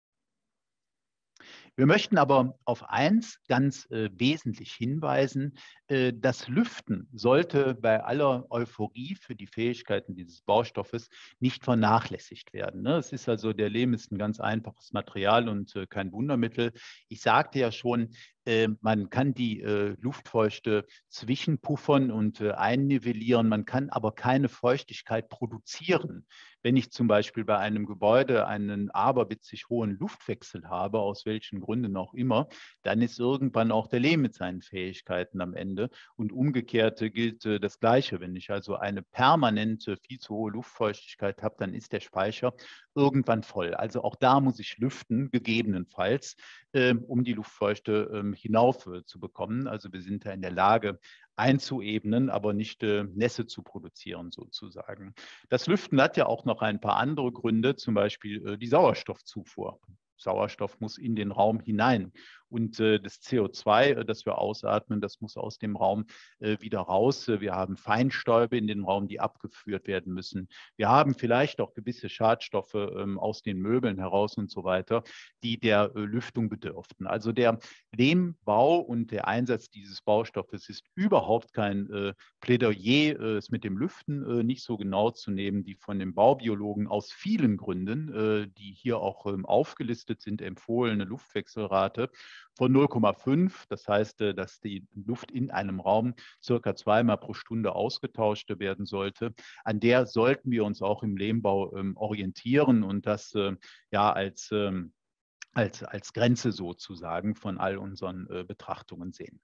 Wir möchten aber auf eins ganz äh, wesentlich hinweisen. Äh, das Lüften sollte bei aller Euphorie für die Fähigkeiten dieses Baustoffes nicht vernachlässigt werden. Ne? Es ist also, der Lehm ist ein ganz einfaches Material und äh, kein Wundermittel. Ich sagte ja schon, äh, man kann die äh, Luftfeuchte zwischenpuffern und äh, einnivellieren. Man kann aber keine Feuchtigkeit produzieren. Wenn ich zum Beispiel bei einem Gebäude einen aberwitzig hohen Luftwechsel habe, aus welchen Gründen auch immer, dann ist irgendwann auch der Lehm mit seinen Fähigkeiten am Ende. Und umgekehrt gilt das Gleiche. Wenn ich also eine permanente, viel zu hohe Luftfeuchtigkeit habe, dann ist der Speicher irgendwann voll. Also auch da muss ich lüften, gegebenenfalls, um die Luftfeuchte hinauf zu bekommen. Also wir sind da in der Lage, einzuebnen, aber nicht äh, Nässe zu produzieren sozusagen. Das Lüften hat ja auch noch ein paar andere Gründe, zum Beispiel äh, die Sauerstoffzufuhr. Sauerstoff muss in den Raum hinein. Und äh, das C O zwei, äh, das wir ausatmen, das muss aus dem Raum äh, wieder raus. Wir haben Feinstäube in den Raum, die abgeführt werden müssen. Wir haben vielleicht auch gewisse Schadstoffe ähm, aus den Möbeln heraus und so weiter, die der äh, Lüftung bedürften. Also der Lehmbau und der Einsatz dieses Baustoffes ist überhaupt kein äh, Plädoyer, äh, es mit dem Lüften äh, nicht so genau zu nehmen, die von den Baubiologen aus vielen Gründen, äh, die hier auch ähm, aufgelistet sind, empfohlene Luftwechselrate von null Komma fünf. Das heißt, äh, dass die Luft in einem Raum circa zweimal pro Stunde ausgetauscht werden sollte. An der sollten wir uns auch im Lehmbau ähm, orientieren und das äh, ja als ähm, Als, als Grenze sozusagen von all unseren äh, Betrachtungen sehen.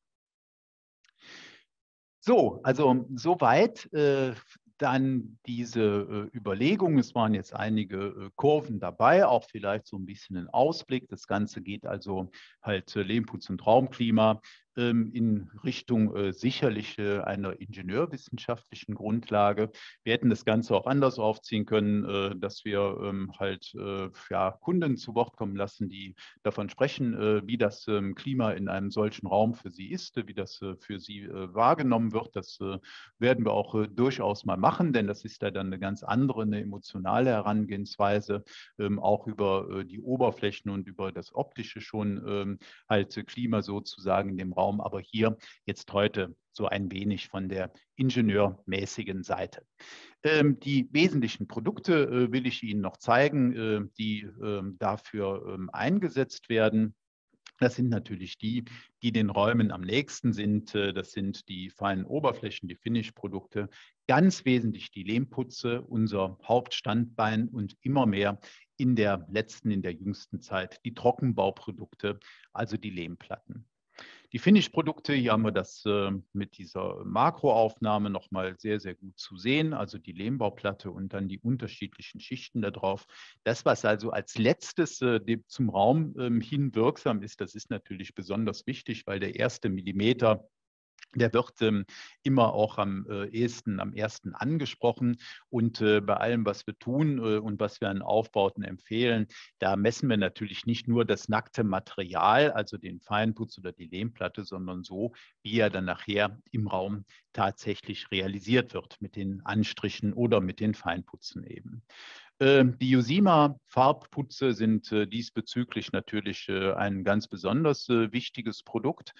So, also soweit äh, dann diese äh, Überlegung. Es waren jetzt einige äh, Kurven dabei, auch vielleicht so ein bisschen ein Ausblick. Das Ganze geht also halt äh, Lehmputz und Raumklima ähm, in Richtung äh, sicherlich äh, einer ingenieurwissenschaftlichen Grundlage. Wir hätten das Ganze auch anders aufziehen können, äh, dass wir ähm, halt äh, ja, Kunden zu Wort kommen lassen, die davon sprechen, äh, wie das ähm, Klima in einem solchen Raum für sie ist, wie das äh, für sie äh, wahrgenommen wird. Das äh, werden wir auch äh, durchaus mal machen, denn das ist ja dann eine ganz andere, eine emotionale Herangehensweise, ähm, auch über äh, die Oberflächen und über das Optische schon ähm, halt äh, Klima sozusagen in dem Raum, aber hier jetzt heute so ein wenig von der ingenieurmäßigen Seite. Ähm, die wesentlichen Produkte äh, will ich Ihnen noch zeigen, äh, die äh, dafür äh, eingesetzt werden. Das sind natürlich die, die den Räumen am nächsten sind. Das sind die feinen Oberflächen, die Finish-Produkte, ganz wesentlich die Lehmputze, unser Hauptstandbein und immer mehr in der letzten, in der jüngsten Zeit die Trockenbauprodukte, also die Lehmplatten. Die Finish-Produkte, hier haben wir das äh, mit dieser Makroaufnahme nochmal sehr, sehr gut zu sehen. Also die Lehmbauplatte und dann die unterschiedlichen Schichten da drauf. Das, was also als letztes äh, zum Raum äh, hin wirksam ist, das ist natürlich besonders wichtig, weil der erste Millimeter, der wird ähm, immer auch am äh, ehesten, am ersten angesprochen. Und äh, bei allem, was wir tun äh, und was wir an Aufbauten empfehlen, da messen wir natürlich nicht nur das nackte Material, also den Feinputz oder die Lehmplatte, sondern so, wie er dann nachher im Raum tatsächlich realisiert wird mit den Anstrichen oder mit den Feinputzen eben. Die Josima-Farbputze sind diesbezüglich natürlich ein ganz besonders wichtiges Produkt,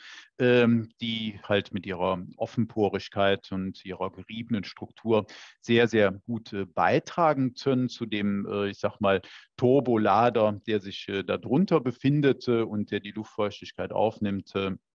die halt mit ihrer Offenporigkeit und ihrer geriebenen Struktur sehr, sehr gut beitragen können zu dem, ich sag mal, Turbolader, der sich darunter befindet und der die Luftfeuchtigkeit aufnimmt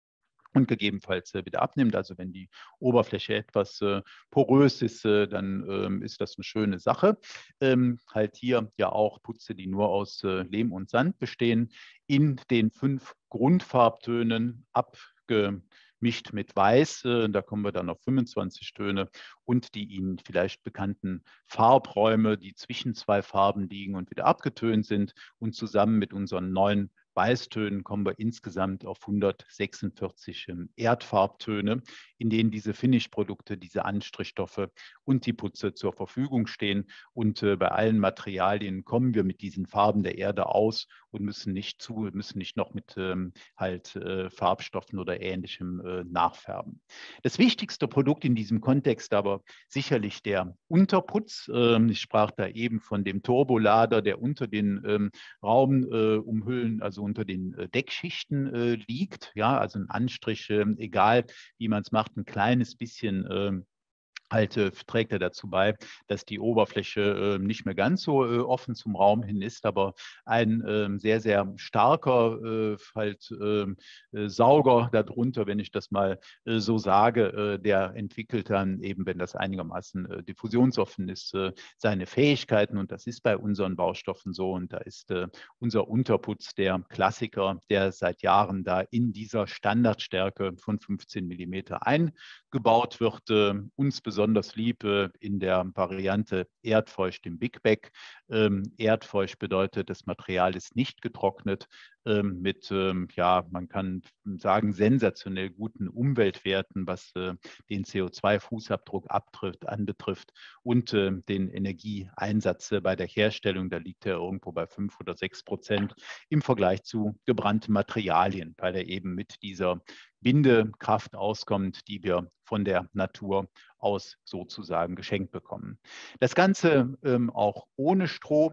und gegebenenfalls äh, wieder abnimmt. Also wenn die Oberfläche etwas äh, porös ist, äh, dann ähm, ist das eine schöne Sache. Ähm, halt hier ja auch Putze, die nur aus äh, Lehm und Sand bestehen, in den fünf Grundfarbtönen abgemischt mit Weiß. Äh, da kommen wir dann auf fünfundzwanzig Töne und die Ihnen vielleicht bekannten Farbräume, die zwischen zwei Farben liegen und wieder abgetönt sind und zusammen mit unseren neuen Weißtönen kommen wir insgesamt auf hundertsechsundvierzig ähm, Erdfarbtöne, in denen diese Finish-Produkte, diese Anstrichstoffe und die Putze zur Verfügung stehen. Und äh, bei allen Materialien kommen wir mit diesen Farben der Erde aus und müssen nicht zu, müssen nicht noch mit ähm, halt äh, Farbstoffen oder Ähnlichem äh, nachfärben. Das wichtigste Produkt in diesem Kontext aber sicherlich der Unterputz. Ähm, ich sprach da eben von dem Turbolader, der unter den ähm, Raum äh, umhüllen, also unter den äh, Deckschichten äh, liegt. Ja, also ein Anstrich, äh, egal wie man es macht, ein kleines bisschen äh, halt äh, trägt er dazu bei, dass die Oberfläche äh, nicht mehr ganz so äh, offen zum Raum hin ist, aber ein äh, sehr, sehr starker äh, halt äh, äh, Sauger darunter, wenn ich das mal äh, so sage, äh, der entwickelt dann eben, wenn das einigermaßen äh, diffusionsoffen ist, äh, seine Fähigkeiten und das ist bei unseren Baustoffen so und da ist äh, unser Unterputz der Klassiker, der seit Jahren da in dieser Standardstärke von fünfzehn Millimeter eingebaut wird, äh, uns besonders lieb äh, in der Variante erdfeucht im Big Bag. Ähm, erdfeucht bedeutet, das Material ist nicht getrocknet ähm, mit, ähm, ja, man kann sagen, sensationell guten Umweltwerten, was äh, den C O zwei Fußabdruck abtrifft, anbetrifft und äh, den Energieeinsatz äh, bei der Herstellung. Da liegt er irgendwo bei fünf oder sechs Prozent im Vergleich zu gebrannten Materialien, weil er eben mit dieser Bindekraft auskommt, die wir von der Natur aus sozusagen geschenkt bekommen. Das Ganze ähm, auch ohne Stroh.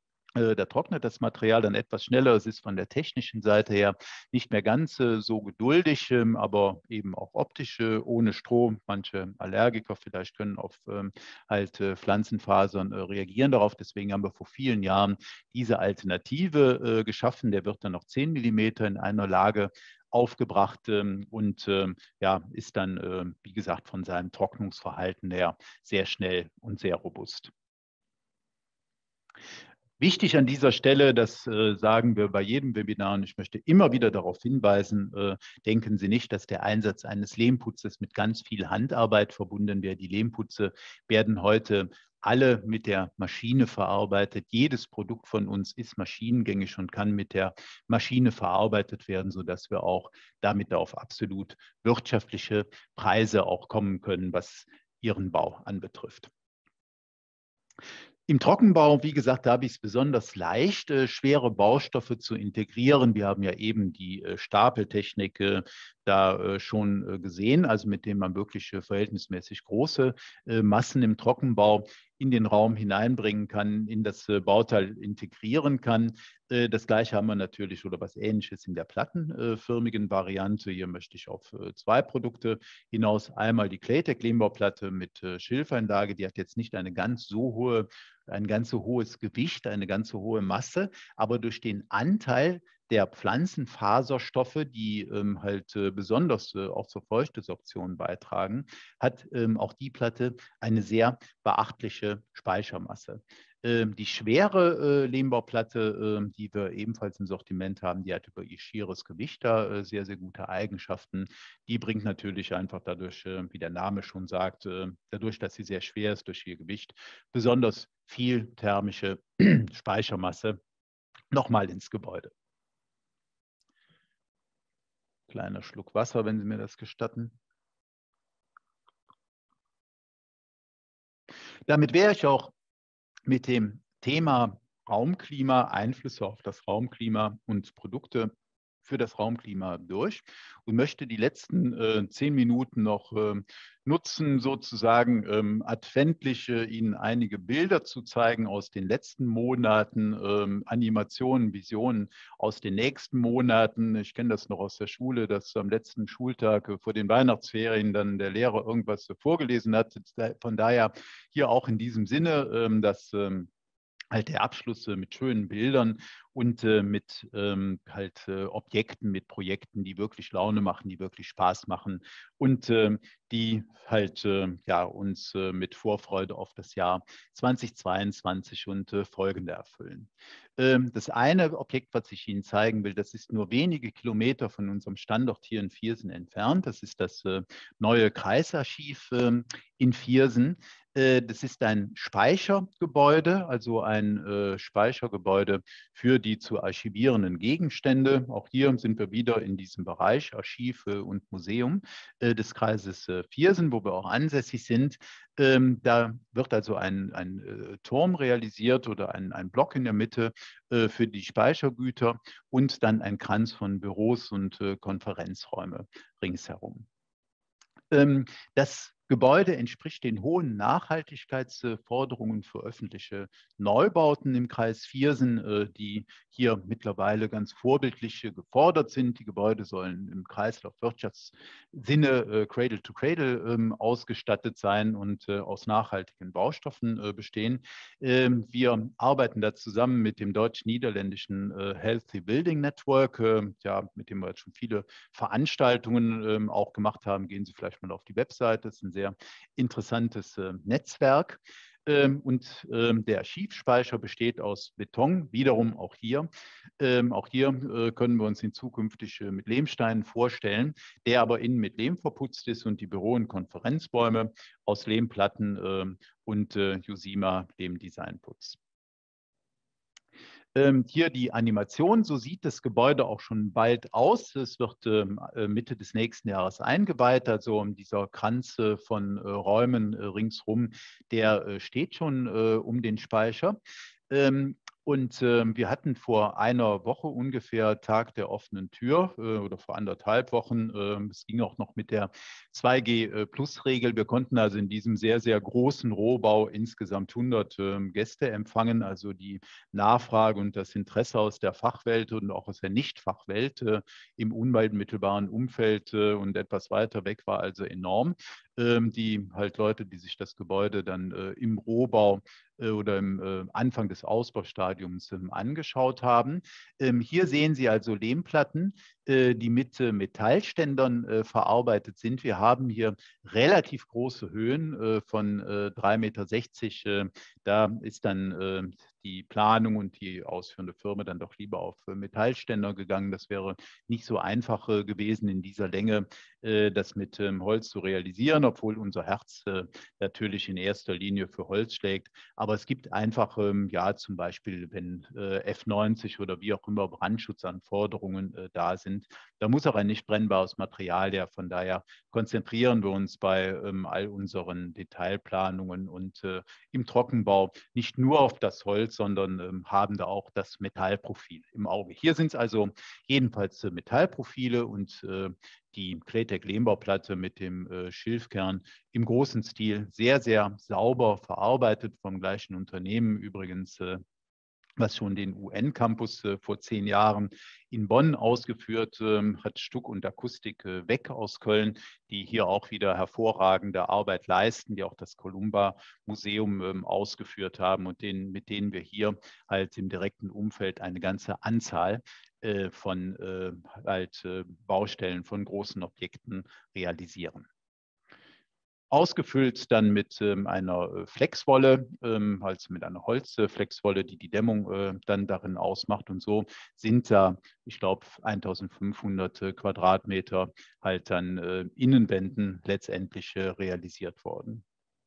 Da trocknet das Material dann etwas schneller. Es ist von der technischen Seite her nicht mehr ganz äh, so geduldig, ähm, aber eben auch optisch äh, ohne Stroh. Manche Allergiker vielleicht können auf ähm, halt äh, Pflanzenfasern äh, reagieren darauf. Deswegen haben wir vor vielen Jahren diese Alternative äh, geschaffen. Der wird dann noch zehn Millimeter in einer Lage aufgebracht ähm, und ähm, ja, ist dann, äh, wie gesagt, von seinem Trocknungsverhalten her sehr schnell und sehr robust. Wichtig an dieser Stelle, das äh, sagen wir bei jedem Webinar und ich möchte immer wieder darauf hinweisen, äh, denken Sie nicht, dass der Einsatz eines Lehmputzes mit ganz viel Handarbeit verbunden wäre. Die Lehmputze werden heute alle mit der Maschine verarbeitet. Jedes Produkt von uns ist maschinengängig und kann mit der Maschine verarbeitet werden, sodass wir auch damit auf absolut wirtschaftliche Preise auch kommen können, was Ihren Bau anbetrifft. Im Trockenbau, wie gesagt, da habe ich es besonders leicht, äh, schwere Baustoffe zu integrieren. Wir haben ja eben die äh, Stapeltechnik äh, da äh, schon äh, gesehen, also mit dem man wirklich äh, verhältnismäßig große äh, Massen im Trockenbau in den Raum hineinbringen kann, in das äh, Bauteil integrieren kann. Äh, das Gleiche haben wir natürlich oder was Ähnliches in der plattenförmigen Variante. Hier möchte ich auf äh, zwei Produkte hinaus. Einmal die Claytec Lehmbauplatte mit äh, Schilfeinlage, die hat jetzt nicht eine ganz so hohe ein ganz so hohes Gewicht, eine ganz so hohe Masse, aber durch den Anteil der Pflanzenfaserstoffe, die ähm, halt äh, besonders äh, auch zur Feuchtesorption beitragen, hat ähm, auch die Platte eine sehr beachtliche Speichermasse. Ähm, die schwere äh, Lehmbauplatte, äh, die wir ebenfalls im Sortiment haben, die hat über ihr schieres Gewicht da äh, sehr, sehr gute Eigenschaften. Die bringt natürlich einfach dadurch, äh, wie der Name schon sagt, äh, dadurch, dass sie sehr schwer ist durch ihr Gewicht, besonders viel thermische Speichermasse nochmal ins Gebäude. Kleiner Schluck Wasser, wenn Sie mir das gestatten. Damit wäre ich auch mit dem Thema Raumklima, Einflüsse auf das Raumklima und Produkte für das Raumklima durch und möchte die letzten äh, zehn Minuten noch äh, nutzen, sozusagen ähm, adventlich äh, Ihnen einige Bilder zu zeigen aus den letzten Monaten, ähm, Animationen, Visionen aus den nächsten Monaten. Ich kenne das noch aus der Schule, dass am letzten Schultag äh, vor den Weihnachtsferien dann der Lehrer irgendwas äh, vorgelesen hat. Von daher hier auch in diesem Sinne, ähm, dass ähm, halt der Abschluss äh, mit schönen Bildern und äh, mit ähm, halt äh, Objekten, mit Projekten, die wirklich Laune machen, die wirklich Spaß machen und äh, die halt äh, ja, uns äh, mit Vorfreude auf das Jahr zweitausendzweiundzwanzig und äh, folgende erfüllen. Ähm, das eine Objekt, was ich Ihnen zeigen will, das ist nur wenige Kilometer von unserem Standort hier in Viersen entfernt. Das ist das äh, neue Kreisarchiv äh, in Viersen. Das ist ein Speichergebäude, also ein äh, Speichergebäude für die zu archivierenden Gegenstände. Auch hier sind wir wieder in diesem Bereich Archiv äh, und Museum äh, des Kreises äh, Viersen, wo wir auch ansässig sind. Ähm, da wird also ein, ein äh, Turm realisiert oder ein, ein Block in der Mitte äh, für die Speichergüter und dann ein Kranz von Büros und äh, Konferenzräume ringsherum. Ähm, das Gebäude entspricht den hohen Nachhaltigkeitsforderungen für öffentliche Neubauten im Kreis Viersen, äh, die hier mittlerweile ganz vorbildlich gefordert sind. Die Gebäude sollen im Kreislaufwirtschaftssinne äh, Cradle to Cradle ähm, ausgestattet sein und äh, aus nachhaltigen Baustoffen äh, bestehen. Ähm, wir arbeiten da zusammen mit dem deutsch-niederländischen äh, Healthy Building Network, äh, ja, mit dem wir jetzt schon viele Veranstaltungen ähm, auch gemacht haben. Gehen Sie vielleicht mal auf die Webseite. Das ist ein sehr interessantes äh, Netzwerk. Ähm, und ähm, der Archivspeicher besteht aus Beton, wiederum auch hier. Ähm, auch hier äh, können wir uns ihn zukünftig äh, mit Lehmsteinen vorstellen, der aber innen mit Lehm verputzt ist und die Büro- und Konferenzbäume aus Lehmplatten äh, und äh, Jusima Lehmdesignputz. Hier die Animation, so sieht das Gebäude auch schon bald aus. Es wird Mitte des nächsten Jahres eingeweiht, also dieser Kranz von Räumen ringsrum, der steht schon um den Speicher. Und äh, wir hatten vor einer Woche ungefähr Tag der offenen Tür äh, oder vor anderthalb Wochen. Äh, es ging auch noch mit der zwei G Plus Regel. Wir konnten also in diesem sehr, sehr großen Rohbau insgesamt hundert äh, Gäste empfangen. Also die Nachfrage und das Interesse aus der Fachwelt und auch aus der Nicht-Fachwelt äh, im unmittelbaren Umfeld äh, und etwas weiter weg war also enorm. Ähm, die halt Leute, die sich das Gebäude dann äh, im Rohbau oder im äh, Anfang des Ausbaustadiums ähm, angeschaut haben. Ähm, hier sehen Sie also Lehmplatten, äh, die mit äh, Metallständern äh, verarbeitet sind. Wir haben hier relativ große Höhen äh, von äh, drei Meter sechzig. Äh, da ist dann äh, die Planung und die ausführende Firma dann doch lieber auf äh, Metallständer gegangen. Das wäre nicht so einfach äh, gewesen, in dieser Länge äh, das mit ähm, Holz zu realisieren, obwohl unser Herz äh, natürlich in erster Linie für Holz schlägt. Aber es gibt einfach, ähm, ja, zum Beispiel, wenn äh, F neunzig oder wie auch immer Brandschutzanforderungen äh, da sind, da muss auch ein nicht brennbares Material her. Von daher konzentrieren wir uns bei ähm, all unseren Detailplanungen und äh, im Trockenbau nicht nur auf das Holz, sondern ähm, haben da auch das Metallprofil im Auge. Hier sind es also jedenfalls äh, Metallprofile und äh, die Claytech-Lehmbauplatte mit dem äh, Schilfkern im großen Stil sehr, sehr sauber verarbeitet vom gleichen Unternehmen übrigens. Äh, was schon den U N-Campus äh, vor zehn Jahren in Bonn ausgeführt ähm, hat, Stuck und Akustik äh, weg aus Köln, die hier auch wieder hervorragende Arbeit leisten, die auch das Columba-Museum ähm, ausgeführt haben und denen, mit denen wir hier halt im direkten Umfeld eine ganze Anzahl äh, von äh, halt, äh, Baustellen, von großen Objekten realisieren. Ausgefüllt dann mit ähm, einer Flexwolle, ähm, also mit einer Holzflexwolle, die die Dämmung äh, dann darin ausmacht. Und so sind da, ich glaube, eintausendfünfhundert äh, Quadratmeter halt dann äh, Innenwänden letztendlich äh, realisiert worden.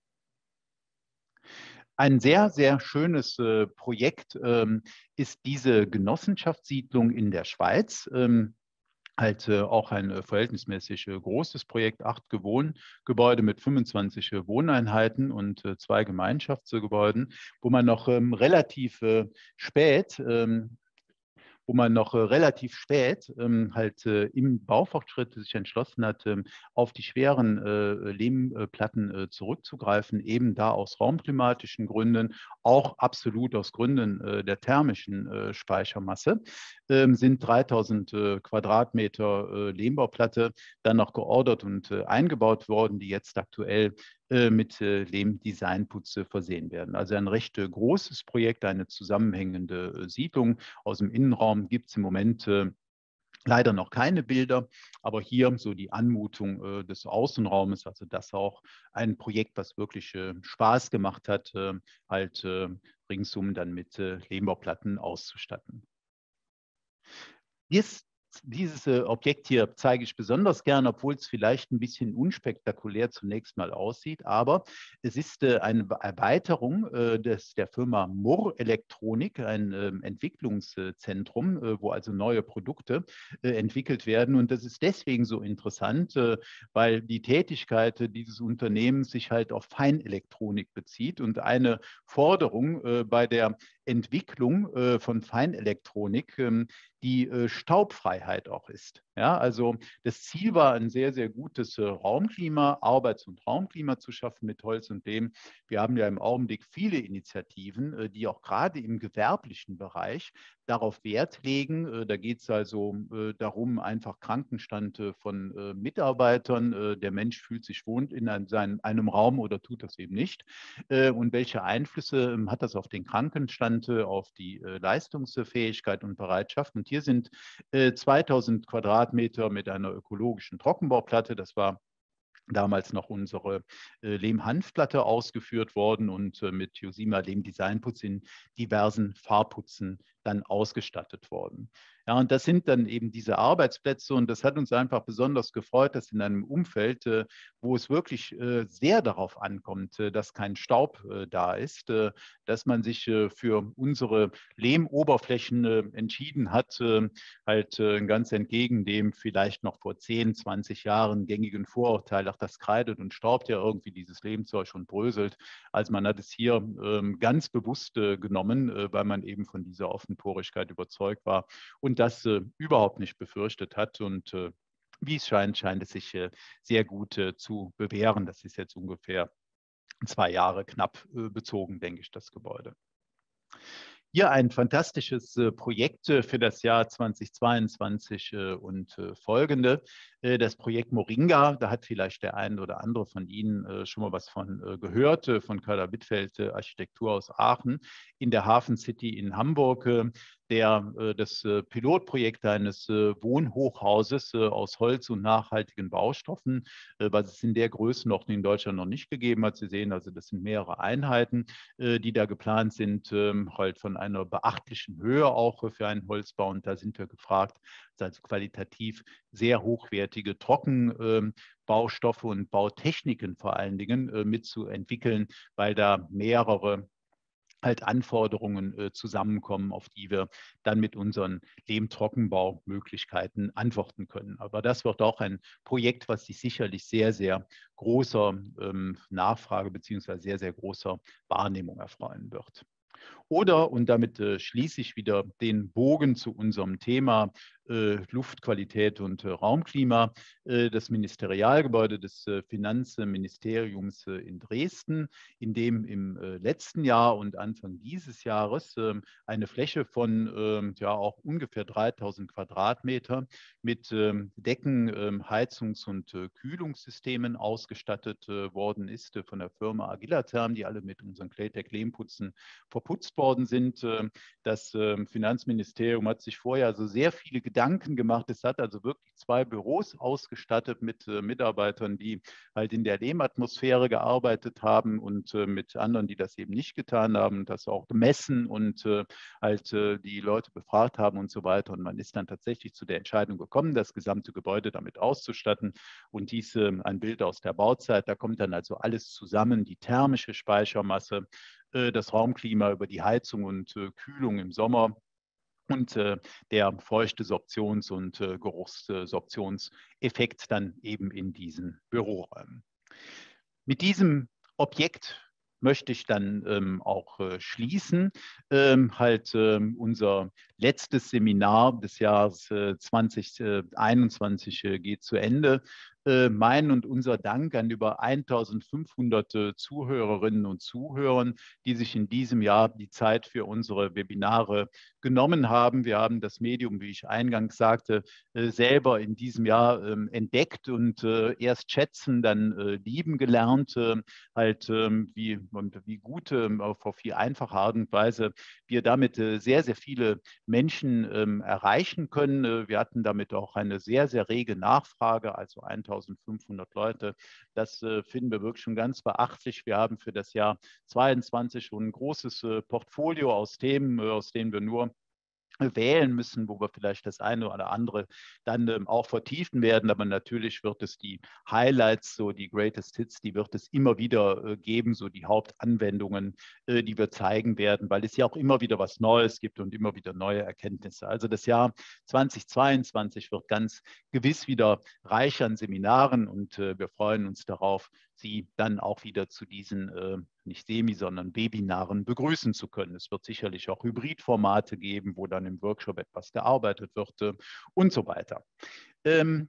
Ein sehr, sehr schönes äh, Projekt ähm, ist diese Genossenschaftssiedlung in der Schweiz. Ähm, halt äh, auch ein äh, verhältnismäßig äh, großes Projekt, acht Wohngebäude mit fünfundzwanzig äh, Wohneinheiten und äh, zwei Gemeinschaftsgebäuden, wo man noch ähm, relativ äh, spät ähm, wo man noch äh, relativ spät ähm, halt äh, im Baufortschritt sich entschlossen hat, ähm, auf die schweren äh, Lehmplatten äh, zurückzugreifen, eben da aus raumklimatischen Gründen, auch absolut aus Gründen äh, der thermischen äh, Speichermasse, ähm, sind dreitausend äh, Quadratmeter äh, Lehmbauplatte dann noch geordert und äh, eingebaut worden, die jetzt aktuell äh, mit äh, Lehmdesignputze versehen werden. Also ein recht äh, großes Projekt, eine zusammenhängende äh, Siedlung. Aus dem Innenraum gibt es im Moment äh, leider noch keine Bilder, aber hier so die Anmutung äh, des Außenraumes, also das auch ein Projekt, was wirklich äh, Spaß gemacht hat, äh, halt äh, ringsum dann mit äh, Lehmbauplatten auszustatten. Dies, dieses äh, Objekt hier zeige ich besonders gern, obwohl es vielleicht ein bisschen unspektakulär zunächst mal aussieht, aber es ist äh, eine Erweiterung äh, des, der Firma Murr Elektronik, ein äh, Entwicklungszentrum, äh, wo also neue Produkte äh, entwickelt werden. Und das ist deswegen so interessant, äh, weil die Tätigkeit äh, dieses Unternehmens sich halt auf Feinelektronik bezieht und eine Forderung äh, bei der Entwicklung äh, von Feinelektronik ähm, die äh, Staubfreiheit auch ist. Ja, also das Ziel war, ein sehr, sehr gutes äh, Raumklima, Arbeits- und Raumklima zu schaffen mit Holz und Lehm. Wir haben ja im Augenblick viele Initiativen, äh, die auch gerade im gewerblichen Bereich darauf Wert legen. Äh, da geht es also äh, darum, einfach Krankenstand äh, von äh, Mitarbeitern. Äh, der Mensch fühlt sich wohnt in einem, seinem, einem Raum oder tut das eben nicht. Äh, und welche Einflüsse äh, hat das auf den Krankenstand, äh, auf die äh, Leistungsfähigkeit und Bereitschaft? Und hier sind äh, zweitausend Quadratmeter mit einer ökologischen Trockenbauplatte. Das war damals noch unsere äh, Lehm-Hanfplatte ausgeführt worden und äh, mit Josima Lehm-Designputz in diversen Farbputzen dann ausgestattet worden. Ja, und das sind dann eben diese Arbeitsplätze und das hat uns einfach besonders gefreut, dass in einem Umfeld, äh, wo es wirklich äh, sehr darauf ankommt, äh, dass kein Staub äh, da ist, äh, dass man sich äh, für unsere Lehmoberflächen äh, entschieden hat, äh, halt äh, ganz entgegen dem vielleicht noch vor zehn, zwanzig Jahren gängigen Vorurteil, ach, das kreidet und staubt ja irgendwie dieses Lehmzeug und bröselt. Also man hat es hier ähm, ganz bewusst äh, genommen, äh, weil man eben von dieser Offenporigkeit überzeugt war und das äh, überhaupt nicht befürchtet hat. Und äh, wie es scheint, scheint es sich äh, sehr gut äh, zu bewähren. Das ist jetzt ungefähr zwei Jahre knapp äh, bezogen, denke ich, das Gebäude. Hier ein fantastisches äh, Projekt äh, für das Jahr zweitausendzweiundzwanzig äh, und äh, folgende. Äh, das Projekt Moringa, da hat vielleicht der eine oder andere von Ihnen äh, schon mal was von äh, gehört, äh, von Carla Wittfeld, äh, Architektur aus Aachen, in der Hafen City in Hamburg. Äh, der, äh, das äh, Pilotprojekt eines äh, Wohnhochhauses äh, aus Holz und nachhaltigen Baustoffen, äh, was es in der Größenordnung in Deutschland noch nicht gegeben hat. Sie sehen also, das sind mehrere Einheiten, äh, die da geplant sind, ähm, halt von einer beachtlichen Höhe auch für einen Holzbau. Und da sind wir gefragt, also qualitativ sehr hochwertige Trockenbaustoffe ähm, und Bautechniken vor allen Dingen äh, mitzuentwickeln, weil da mehrere halt Anforderungen äh, zusammenkommen, auf die wir dann mit unseren Lehmtrockenbaumöglichkeiten antworten können. Aber das wird auch ein Projekt, was sich sicherlich sehr, sehr großer ähm, Nachfrage beziehungsweise sehr, sehr großer Wahrnehmung erfreuen wird. Oder, und damit äh, schließe ich wieder den Bogen zu unserem Thema, Luftqualität und Raumklima, das Ministerialgebäude des Finanzministeriums in Dresden, in dem im letzten Jahr und Anfang dieses Jahres eine Fläche von ja auch ungefähr dreitausend Quadratmeter mit Decken, Heizungs- und Kühlungssystemen ausgestattet worden ist von der Firma Agilatherm, die alle mit unseren Claytech-Lehmputzen verputzt worden sind. Das Finanzministerium hat sich vorher also sehr viele Gedanken gemacht. Es hat also wirklich zwei Büros ausgestattet mit Mitarbeitern, die halt in der Lehmatmosphäre gearbeitet haben und mit anderen, die das eben nicht getan haben, das auch gemessen und halt die Leute befragt haben und so weiter. Und man ist dann tatsächlich zu der Entscheidung gekommen, das gesamte Gebäude damit auszustatten. Und dies ein Bild aus der Bauzeit, da kommt dann also alles zusammen, die thermische Speichermasse, das Raumklima über die Heizung und Kühlung im Sommer und der feuchte Sorptions- und Geruchssorptionseffekt dann eben in diesen Büroräumen. Mit diesem Objekt möchte ich dann ähm, auch äh, schließen. Ähm, halt ähm, unser letztes Seminar des Jahres äh, zwanzig einundzwanzig äh, geht zu Ende. Äh, mein und unser Dank an über eintausendfünfhundert äh, Zuhörerinnen und Zuhörern, die sich in diesem Jahr die Zeit für unsere Webinare genommen haben. Wir haben das Medium, wie ich eingangs sagte, äh, selber in diesem Jahr ähm, entdeckt und äh, erst schätzen, dann äh, lieben gelernt, äh, halt ähm, wie, wie gut äh, auf viel einfache Art und Weise wir damit äh, sehr, sehr viele Menschen ähm, erreichen können. Äh, wir hatten damit auch eine sehr, sehr rege Nachfrage, also eintausendfünfhundert Leute. Das äh, finden wir wirklich schon ganz beachtlich. Wir haben für das Jahr zweiundzwanzig schon ein großes äh, Portfolio aus Themen, äh, aus denen wir nur wählen müssen, wo wir vielleicht das eine oder andere dann ähm, auch vertiefen werden. Aber natürlich wird es die Highlights, so die Greatest Hits, die wird es immer wieder äh, geben, so die Hauptanwendungen, äh, die wir zeigen werden, weil es ja auch immer wieder was Neues gibt und immer wieder neue Erkenntnisse. Also das Jahr zweitausendzweiundzwanzig wird ganz gewiss wieder reich an Seminaren und äh, wir freuen uns darauf, Sie dann auch wieder zu diesen äh, nicht Semi, sondern Webinaren begrüßen zu können. Es wird sicherlich auch Hybridformate geben, wo dann im Workshop etwas gearbeitet wird äh, und so weiter. Ähm,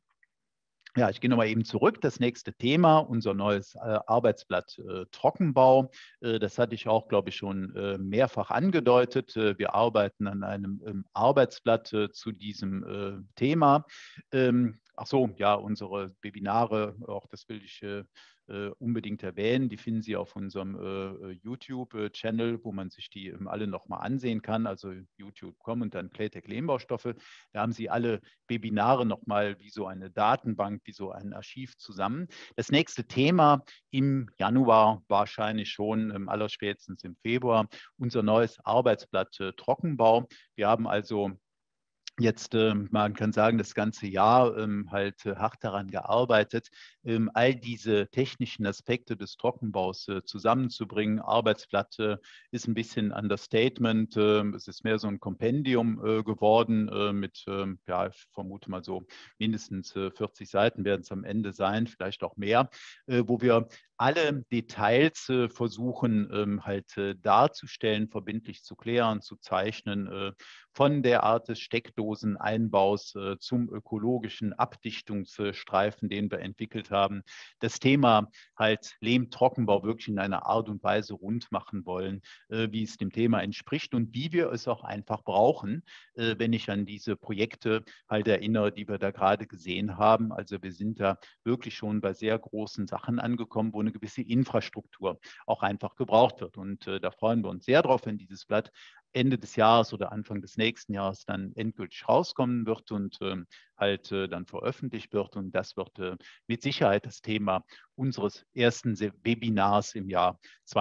ja, ich gehe nochmal eben zurück. Das nächste Thema, unser neues äh, Arbeitsblatt äh, Trockenbau. Äh, das hatte ich auch, glaube ich, schon äh, mehrfach angedeutet. Äh, wir arbeiten an einem ähm, Arbeitsblatt äh, zu diesem äh, Thema. Ähm, ach so, ja, unsere Webinare, auch das will ich äh, äh, unbedingt erwähnen. Die finden Sie auf unserem äh, YouTube-Channel, wo man sich die ähm, alle nochmal ansehen kann. Also YouTube Punkt com und dann Claytech Lehmbaustoffe. Da haben Sie alle Webinare nochmal wie so eine Datenbank, wie so ein Archiv zusammen. Das nächste Thema im Januar, wahrscheinlich schon ähm, allerspätestens im Februar, unser neues Arbeitsblatt äh, Trockenbau. Wir haben also jetzt, äh, man kann sagen, das ganze Jahr ähm, halt äh, hart daran gearbeitet, ähm, all diese technischen Aspekte des Trockenbaus äh, zusammenzubringen. Arbeitsblatt äh, ist ein bisschen Understatement. Äh, es ist mehr so ein Kompendium äh, geworden äh, mit, äh, ja, ich vermute mal so mindestens äh, vierzig Seiten werden es am Ende sein, vielleicht auch mehr, äh, wo wir alle Details äh, versuchen ähm, halt äh, darzustellen, verbindlich zu klären, zu zeichnen, äh, von der Art des Steckdoseneinbaus äh, zum ökologischen Abdichtungsstreifen, den wir entwickelt haben. Das Thema halt Lehmtrockenbau wirklich in einer Art und Weise rund machen wollen, äh, wie es dem Thema entspricht und wie wir es auch einfach brauchen, äh, wenn ich an diese Projekte halt erinnere, die wir da gerade gesehen haben. Also wir sind da wirklich schon bei sehr großen Sachen angekommen, wo eine gewisse Infrastruktur auch einfach gebraucht wird. Und äh, da freuen wir uns sehr drauf, wenn dieses Blatt Ende des Jahres oder Anfang des nächsten Jahres dann endgültig rauskommen wird und ähm, halt äh, dann veröffentlicht wird. Und das wird äh, mit Sicherheit das Thema unseres ersten Webinars im Jahr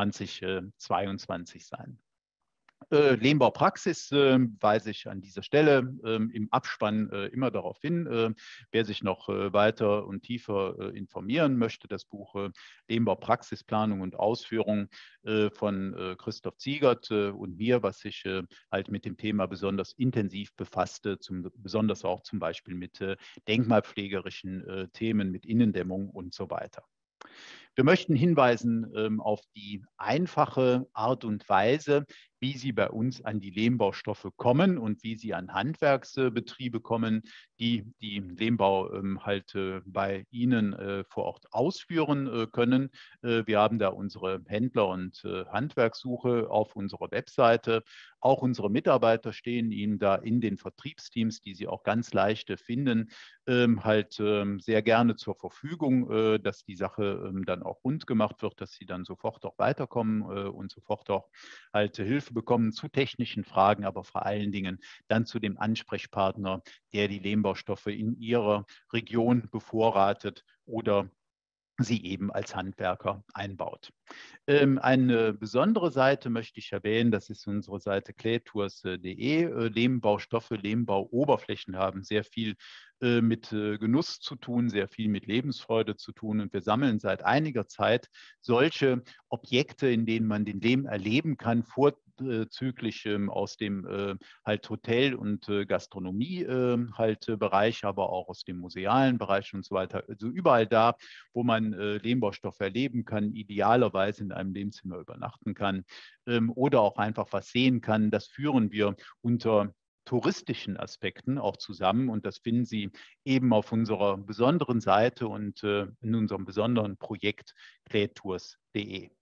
zweitausendzweiundzwanzig sein. Äh, Lehmbaupraxis äh, weise ich an dieser Stelle äh, im Abspann äh, immer darauf hin. Äh, wer sich noch äh, weiter und tiefer äh, informieren möchte, das Buch äh, Lehmbaupraxisplanung und Ausführung äh, von äh, Christoph Ziegert äh, und mir, was sich äh, halt mit dem Thema besonders intensiv befasste, zum, besonders auch zum Beispiel mit äh, denkmalpflegerischen äh, Themen, mit Innendämmung und so weiter. Wir möchten hinweisen ähm, auf die einfache Art und Weise, wie Sie bei uns an die Lehmbaustoffe kommen und wie Sie an Handwerksbetriebe kommen, die die Lehmbau ähm, halt äh, bei Ihnen äh, vor Ort ausführen äh, können. Äh, wir haben da unsere Händler- und äh, Handwerkssuche auf unserer Webseite. Auch unsere Mitarbeiter stehen Ihnen da in den Vertriebsteams, die Sie auch ganz leicht äh, finden, ähm, halt ähm, sehr gerne zur Verfügung, äh, dass die Sache ähm, dann auch rund gemacht wird, dass Sie dann sofort auch weiterkommen äh, und sofort auch halt äh, Hilfe bekommen zu technischen Fragen, aber vor allen Dingen dann zu dem Ansprechpartner, der die Lehmbaustoffe in Ihrer Region bevorratet oder sie eben als Handwerker einbaut. Ähm, eine besondere Seite möchte ich erwähnen, das ist unsere Seite claytours punkt de. Äh, Lehmbaustoffe, Lehmbauoberflächen haben sehr viel äh, mit äh, Genuss zu tun, sehr viel mit Lebensfreude zu tun. Und wir sammeln seit einiger Zeit solche Objekte, in denen man den Lehm erleben kann, vorzüglich ähm, aus dem äh, halt Hotel- und äh, Gastronomie äh, halt äh, Bereich, aber auch aus dem musealen Bereich und so weiter. Also überall da, wo man äh, Lehmbaustoffe erleben kann, idealerweise in einem Lehmzimmer übernachten kann ähm, oder auch einfach was sehen kann. Das führen wir unter touristischen Aspekten auch zusammen und das finden Sie eben auf unserer besonderen Seite und äh, in unserem besonderen Projekt claytours punkt de.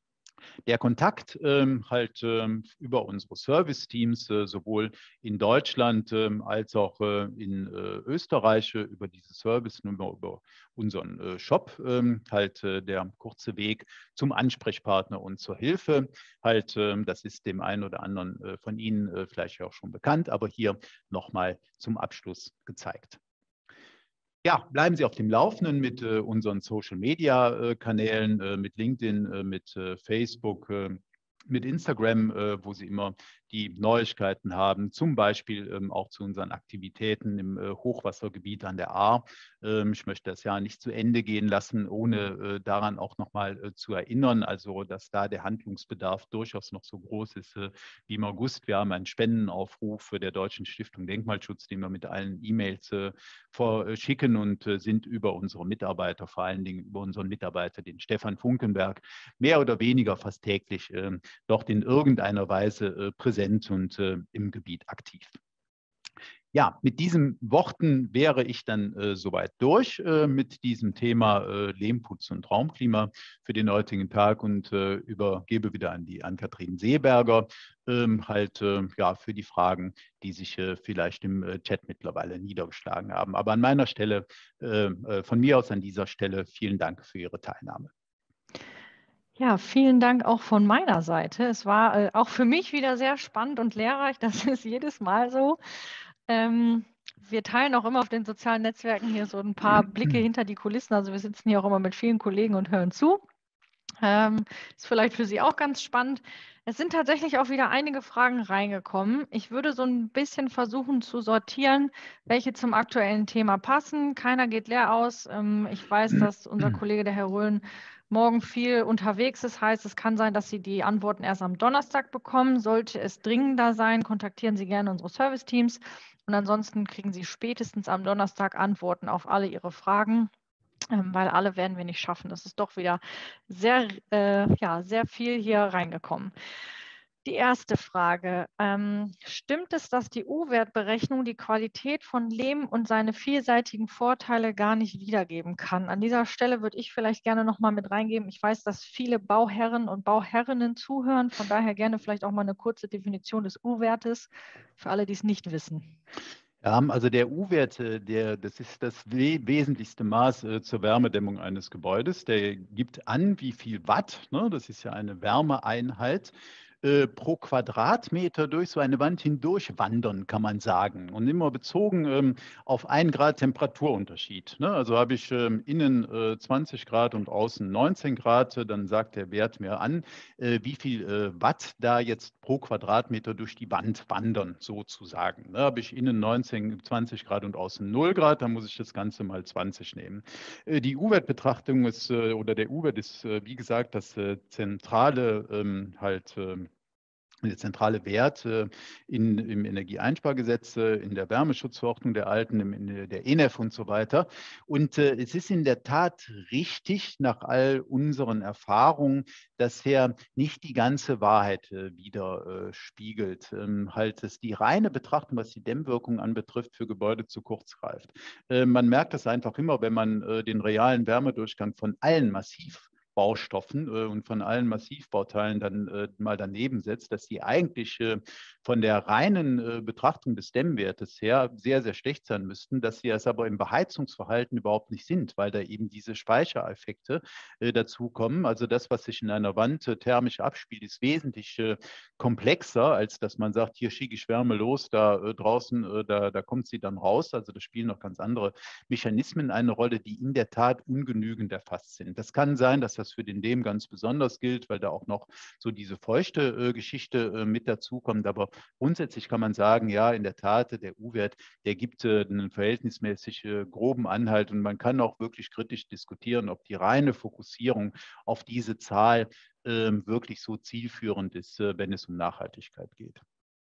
Der Kontakt ähm, halt ähm, über unsere Service-Teams, äh, sowohl in Deutschland ähm, als auch äh, in äh, Österreich, äh, über diese Service-Nummer, über unseren äh, Shop, ähm, halt äh, der kurze Weg zum Ansprechpartner und zur Hilfe. Halt, ähm, das ist dem einen oder anderen äh, von Ihnen äh, vielleicht auch schon bekannt, aber hier nochmal zum Abschluss gezeigt. Ja, bleiben Sie auf dem Laufenden mit äh, unseren Social-Media-Kanälen, äh, mit LinkedIn, äh, mit äh, Facebook, äh, mit Instagram, äh, wo Sie immer die Neuigkeiten haben, zum Beispiel ähm, auch zu unseren Aktivitäten im äh, Hochwassergebiet an der Ahr. Ähm, ich möchte das Jahr nicht zu Ende gehen lassen, ohne äh, daran auch nochmal äh, zu erinnern, also dass da der Handlungsbedarf durchaus noch so groß ist äh, wie im August. Wir haben einen Spendenaufruf der Deutschen Stiftung Denkmalschutz, den wir mit allen E-Mails äh, verschicken und äh, sind über unsere Mitarbeiter, vor allen Dingen über unseren Mitarbeiter, den Stefan Funkenberg, mehr oder weniger fast täglich äh, dort in irgendeiner Weise äh, präsent und äh, im Gebiet aktiv. Ja, mit diesen Worten wäre ich dann äh, soweit durch äh, mit diesem Thema äh, Lehmputz und Raumklima für den heutigen Tag und äh, übergebe wieder an die Ann-Kathrin Seeberger ähm, halt äh, ja für die Fragen, die sich äh, vielleicht im äh, Chat mittlerweile niedergeschlagen haben. Aber an meiner Stelle, äh, äh, von mir aus an dieser Stelle, vielen Dank für Ihre Teilnahme.
Ja, vielen Dank auch von meiner Seite. Es war äh, auch für mich wieder sehr spannend und lehrreich. Das ist jedes Mal so. Ähm, wir teilen auch immer auf den sozialen Netzwerken hier so ein paar Blicke hinter die Kulissen. Also wir sitzen hier auch immer mit vielen Kollegen und hören zu. Ähm, ist vielleicht für Sie auch ganz spannend. Es sind tatsächlich auch wieder einige Fragen reingekommen. Ich würde so ein bisschen versuchen zu sortieren, welche zum aktuellen Thema passen. Keiner geht leer aus. Ähm, ich weiß, dass unser Kollege, der Herr Röhlen, morgen viel unterwegs ist. Heißt, es kann sein, dass Sie die Antworten erst am Donnerstag bekommen. Sollte es dringender sein, kontaktieren Sie gerne unsere Service-Teams. Und ansonsten kriegen Sie spätestens am Donnerstag Antworten auf alle Ihre Fragen. Ähm, weil alle werden wir nicht schaffen. Das ist doch wieder sehr, äh, ja, sehr viel hier reingekommen. Die erste Frage. Ähm, stimmt es, dass die U-Wert-Berechnung die Qualität von Lehm und seine vielseitigen Vorteile gar nicht wiedergeben kann? An dieser Stelle würde ich vielleicht gerne noch mal mit reingeben. Ich weiß, dass viele Bauherren und Bauherrinnen zuhören. Von daher gerne vielleicht auch mal eine kurze Definition des U-Wertes für alle, die es nicht wissen.
Ja, also der U-Wert, der, das ist das we wesentlichste Maß äh, zur Wärmedämmung eines Gebäudes. Der gibt an, wie viel Watt, ne, das ist ja eine Wärmeeinheit, äh, pro Quadratmeter durch so eine Wand hindurch wandern, kann man sagen. Und immer bezogen ähm, auf ein Grad Temperaturunterschied. Ne? Also habe ich ähm, innen äh, zwanzig Grad und außen neunzehn Grad, dann sagt der Wert mir an, äh, wie viel äh, Watt da jetzt pro Quadratmeter durch die Wand wandern, sozusagen. Ne? Habe ich innen neunzehn, zwanzig Grad und außen null Grad, dann muss ich das Ganze mal zwanzig nehmen. Äh, die U-Wert-Betrachtung ist, äh, oder der U-Wert ist, äh, wie gesagt, das äh, zentrale ähm, halt ähm, der zentrale Wert äh, in, im Energieeinspargesetz, äh, in der Wärmeschutzverordnung der alten, im, in der E N E F und so weiter. Und äh, es ist in der Tat richtig, nach all unseren Erfahrungen, dass er nicht die ganze Wahrheit äh, widerspiegelt. Ähm, halt, dass die reine Betrachtung, was die Dämmwirkung anbetrifft, für Gebäude zu kurz greift. Äh, man merkt das einfach immer, wenn man äh, den realen Wärmedurchgang von allen massiv Baustoffen äh, und von allen Massivbauteilen dann äh, mal daneben setzt, dass die eigentlich äh, von der reinen äh, Betrachtung des Dämmwertes her sehr, sehr schlecht sein müssten, dass sie es aber im Beheizungsverhalten überhaupt nicht sind, weil da eben diese Speichereffekte äh, dazukommen. Also das, was sich in einer Wand äh, thermisch abspielt, ist wesentlich äh, komplexer, als dass man sagt, hier schicke ich Wärme los, da äh, draußen, äh, da, da kommt sie dann raus. Also da spielen noch ganz andere Mechanismen eine Rolle, die in der Tat ungenügend erfasst sind. Das kann sein, dass das für den Lehm ganz besonders gilt, weil da auch noch so diese feuchte äh, Geschichte äh, mit dazukommt. Aber grundsätzlich kann man sagen, ja, in der Tat, der U-Wert, der gibt äh, einen verhältnismäßig äh, groben Anhalt und man kann auch wirklich kritisch diskutieren, ob die reine Fokussierung auf diese Zahl äh, wirklich so zielführend ist, äh, wenn es um Nachhaltigkeit geht.